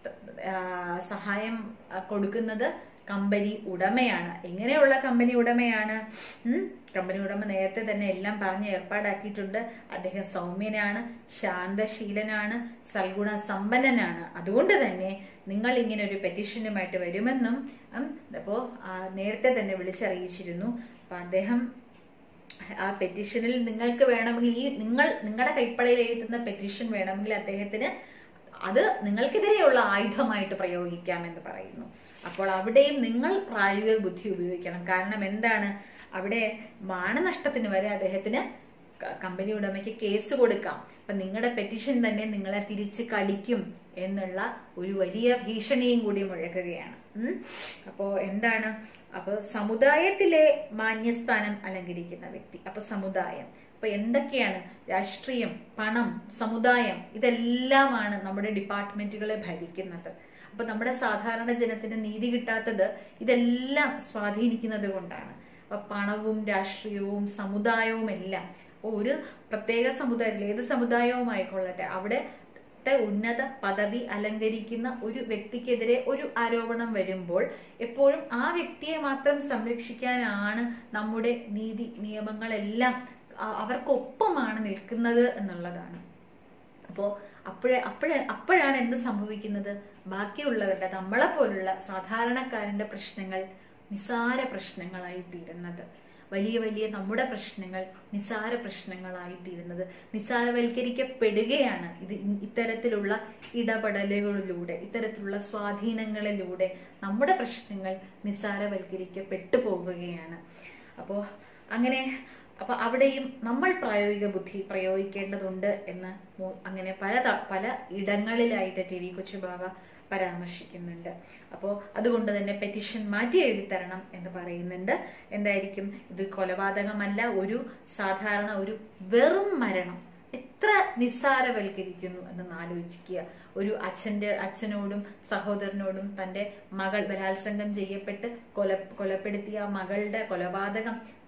സഹായം കൊടുക്കുന്നത് കമ്പനി ഉടമയാണ്. എങ്ങനെയുള്ള കമ്പനി ഉടമയാണ്? ഉം കമ്പനി ഉടമ നേരത്തെ തന്നെ എല്ലാം പറഞ്ഞ് ഏർപ്പാടാക്കിയിട്ടുണ്ട്. അദ്ദേഹം സൗമ്യനാണ്, ശാന്തശീലനാണ്, സൽഗുണ സമ്പന്നനാണ്. അതുകൊണ്ട് തന്നെ നിങ്ങൾ ഇങ്ങനെ ഒരു പെറ്റീഷനുമായിട്ട് വരുമെന്നും അപ്പോ നേരത്തെ തന്നെ വിളിച്ചറിയിച്ചിരുന്നു. അപ്പൊ അദ്ദേഹം ആ പെറ്റീഷനിൽ നിങ്ങൾക്ക് വേണമെങ്കിൽ, ഈ നിങ്ങൾ നിങ്ങളുടെ കൈപ്പടയിൽ എഴുതുന്ന പെറ്റീഷൻ വേണമെങ്കിൽ അദ്ദേഹത്തിന് അത് നിങ്ങൾക്കെതിരെയുള്ള ആയുധമായിട്ട് പ്രയോഗിക്കാമെന്ന് പറയുന്നു. അപ്പോൾ അവിടെയും നിങ്ങൾ പ്രായോഗിക ബുദ്ധി ഉപയോഗിക്കണം. കാരണം എന്താണ്, അവിടെ മാനനഷ്ടത്തിന് വരെ അദ്ദേഹത്തിന് കമ്പനി ഉടമയ്ക്ക് കേസ് കൊടുക്കാം. അപ്പൊ നിങ്ങളുടെ പെറ്റീഷൻ തന്നെ നിങ്ങളെ തിരിച്ച് കടിക്കും എന്നുള്ള ഒരു വലിയ ഭീഷണിയും കൂടി മുഴക്കുകയാണ്. ഉം അപ്പോ എന്താണ്, അപ്പൊ സമുദായത്തിലെ മാന്യസ്ഥാനം അലങ്കരിക്കുന്ന വ്യക്തി. അപ്പൊ സമുദായം, അപ്പൊ എന്തൊക്കെയാണ്? രാഷ്ട്രീയം, പണം, സമുദായം, ഇതെല്ലാമാണ് നമ്മുടെ ഡിപ്പാർട്ട്മെന്റുകളെ ഭരിക്കുന്നത്. അപ്പൊ നമ്മുടെ സാധാരണ ജനത്തിന് നീതി കിട്ടാത്തത് ഇതെല്ലാം സ്വാധീനിക്കുന്നത് കൊണ്ടാണ്. അപ്പൊ പണവും രാഷ്ട്രീയവും സമുദായവും എല്ലാം, ഒരു പ്രത്യേക സമുദായത്തിൽ ഏത് സമുദായവും ആയിക്കൊള്ളട്ടെ, അവിടെ ഉന്നത പദവി അലങ്കരിക്കുന്ന ഒരു വ്യക്തിക്കെതിരെ ഒരു ആരോപണം വരുമ്പോൾ എപ്പോഴും ആ വ്യക്തിയെ മാത്രം സംരക്ഷിക്കാനാണ് നമ്മുടെ നീതി നിയമങ്ങളെല്ലാം അവർക്കൊപ്പമാണ് നിൽക്കുന്നത് എന്നുള്ളതാണ്. അപ്പോ അപ്പോഴേ അപ്പോഴേ അപ്പോഴാണ് എന്ത് സംഭവിക്കുന്നത്? ബാക്കിയുള്ളവരുടെ, നമ്മളെ പോലുള്ള സാധാരണക്കാരന്റെ പ്രശ്നങ്ങൾ നിസാര പ്രശ്നങ്ങളായി തീരുന്നത്, വലിയ വലിയ നമ്മുടെ പ്രശ്നങ്ങൾ നിസാര പ്രശ്നങ്ങളായി തീരുന്നത്, നിസാരവൽക്കരിക്കപ്പെടുകയാണ്. ഇത് ഇത്തരത്തിലുള്ള ഇടപെടലുകളിലൂടെ, ഇത്തരത്തിലുള്ള സ്വാധീനങ്ങളിലൂടെ നമ്മുടെ പ്രശ്നങ്ങൾ നിസാരവൽക്കരിക്കപ്പെട്ടു പോവുകയാണ്. അപ്പോ അങ്ങനെ അപ്പൊ അവിടെയും നമ്മൾ പ്രായോഗിക ബുദ്ധി പ്രയോഗിക്കേണ്ടതുണ്ട് എന്ന് അങ്ങനെ പല പല ഇടങ്ങളിലായിട്ട് ടി വി കൊച്ചുബാവ പരാമർശിക്കുന്നുണ്ട്. അപ്പോൾ അതുകൊണ്ട് തന്നെ പെറ്റീഷൻ മാറ്റി എഴുതി തരണം എന്ന് പറയുന്നുണ്ട്. എന്തായിരിക്കും ഇത്? കൊലപാതകമല്ല, ഒരു സാധാരണ ഒരു വെറും മരണം. എത്ര നിസ്സാരവൽക്കരിക്കുന്നു എന്ന് ആലോചിക്കുക. ഒരു അച്ഛന്റെ അച്ഛനോടും സഹോദരനോടും തന്റെ മകൾ ബലാത്സംഗം ചെയ്യപ്പെട്ട് കൊല കൊലപ്പെടുത്തിയ മകളുടെ കൊലപാതകം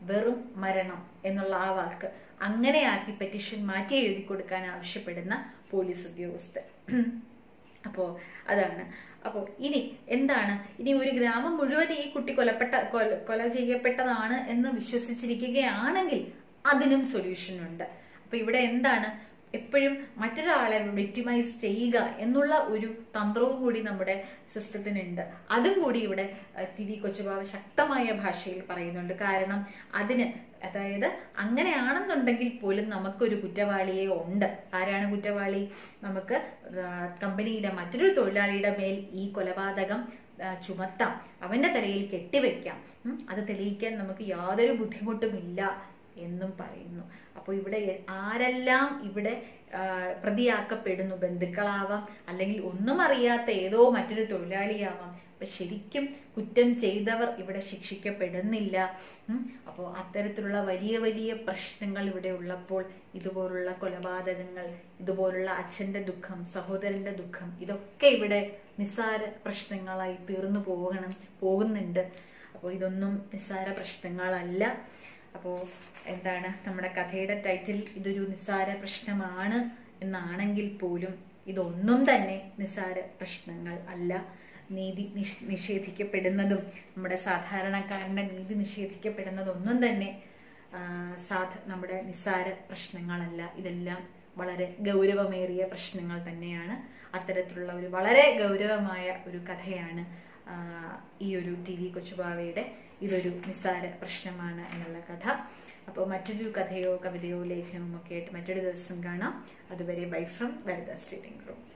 വെറും മരണം എന്നുള്ള ആ വാക്ക് അങ്ങനെയാക്കി പെറ്റീഷൻ മാറ്റി എഴുതി കൊടുക്കാൻ ആവശ്യപ്പെടുന്ന പോലീസ് ഉദ്യോഗസ്ഥർ. അപ്പോ അതാണ്. അപ്പോ ഇനി എന്താണ്, ഇനി ഒരു ഗ്രാമം മുഴുവൻ ഈ കുട്ടി കൊലപ്പെട്ട കൊല ചെയ്യപ്പെട്ടതാണ് എന്ന് വിശ്വസിച്ചിരിക്കുകയാണെങ്കിൽ അതിനും സൊല്യൂഷൻ ഉണ്ട്. അപ്പൊ ഇവിടെ എന്താണ്, എപ്പോഴും മറ്റൊരാളെ വിക്ടിമൈസ് ചെയ്യുക എന്നുള്ള ഒരു തന്ത്രവും കൂടി നമ്മുടെ സിസ്റ്റത്തിനുണ്ട്. അതും കൂടി ഇവിടെ ടി വി കൊച്ചുബാവ ശക്തമായ ഭാഷയിൽ പറയുന്നുണ്ട്. കാരണം അതിന്, അതായത് അങ്ങനെയാണെന്നുണ്ടെങ്കിൽ പോലും നമുക്കൊരു കുറ്റവാളിയെ ഉണ്ട്. ആരാണ് കുറ്റവാളി? നമുക്ക് കമ്പനിയിലെ മറ്റൊരു തൊഴിലാളിയുടെ മേൽ ഈ കൊലപാതകം ചുമത്താം, അവന്റെ തലയിൽ കെട്ടിവെക്കാം, അത് തെളിയിക്കാൻ നമുക്ക് യാതൊരു ബുദ്ധിമുട്ടുമില്ല എന്നും പറയുന്നു. അപ്പോൾ ഇവിടെ ആരെല്ലാം ഇവിടെ പ്രതിയാക്കപ്പെടുന്നു, ബന്ധുക്കളാവാം, അല്ലെങ്കിൽ ഒന്നും അറിയാത്ത ഏതോ മറ്റൊരു തൊഴിലാളിയാവാം. അപ്പൊ ശരിക്കും കുറ്റം ചെയ്തവർ ഇവിടെ ശിക്ഷിക്കപ്പെടുന്നില്ല. അപ്പോൾ അത്തരത്തിലുള്ള വലിയ വലിയ പ്രശ്നങ്ങൾ ഇവിടെ ഉള്ളപ്പോൾ ഇതുപോലുള്ള കൊലപാതകങ്ങൾ, ഇതുപോലുള്ള അച്ഛന്റെ ദുഃഖം, സഹോദരന്റെ ദുഃഖം, ഇതൊക്കെ ഇവിടെ നിസ്സാര പ്രശ്നങ്ങളായി തീർന്നു പോകണം പോകുന്നുണ്ട്. അപ്പോൾ ഇതൊന്നും നിസ്സാര പ്രശ്നങ്ങളല്ല. അപ്പോ എന്താണ്, നമ്മുടെ കഥയുടെ ടൈറ്റിൽ ഇതൊരു നിസ്സാര പ്രശ്നമാണ് എന്നാണെങ്കിൽ പോലും ഇതൊന്നും തന്നെ നിസ്സാര പ്രശ്നങ്ങൾ അല്ല. നീതി നിഷേധിക്കപ്പെടുന്നതും നമ്മുടെ സാധാരണക്കാരന്റെ നീതി നിഷേധിക്കപ്പെടുന്നതൊന്നും തന്നെ സാധ നമ്മുടെ നിസ്സാര പ്രശ്നങ്ങളല്ല. ഇതെല്ലാം വളരെ ഗൗരവമേറിയ പ്രശ്നങ്ങൾ തന്നെയാണ്. അത്തരത്തിലുള്ള ഒരു വളരെ ഗൗരവമായ ഒരു കഥയാണ് ഈ ഒരു ടി വി കൊച്ചുബാവയുടെ ഇതൊരു നിസ്സാര പ്രശ്നമാണ് എന്നുള്ള കഥ. അപ്പോൾ മറ്റൊരു കഥയോ കവിതയോ ലേഖനമോ ഒക്കെ ആയിട്ട് മറ്റൊരു ദിവസം കാണാം. അതുവരെ bye from Lalitha reading room.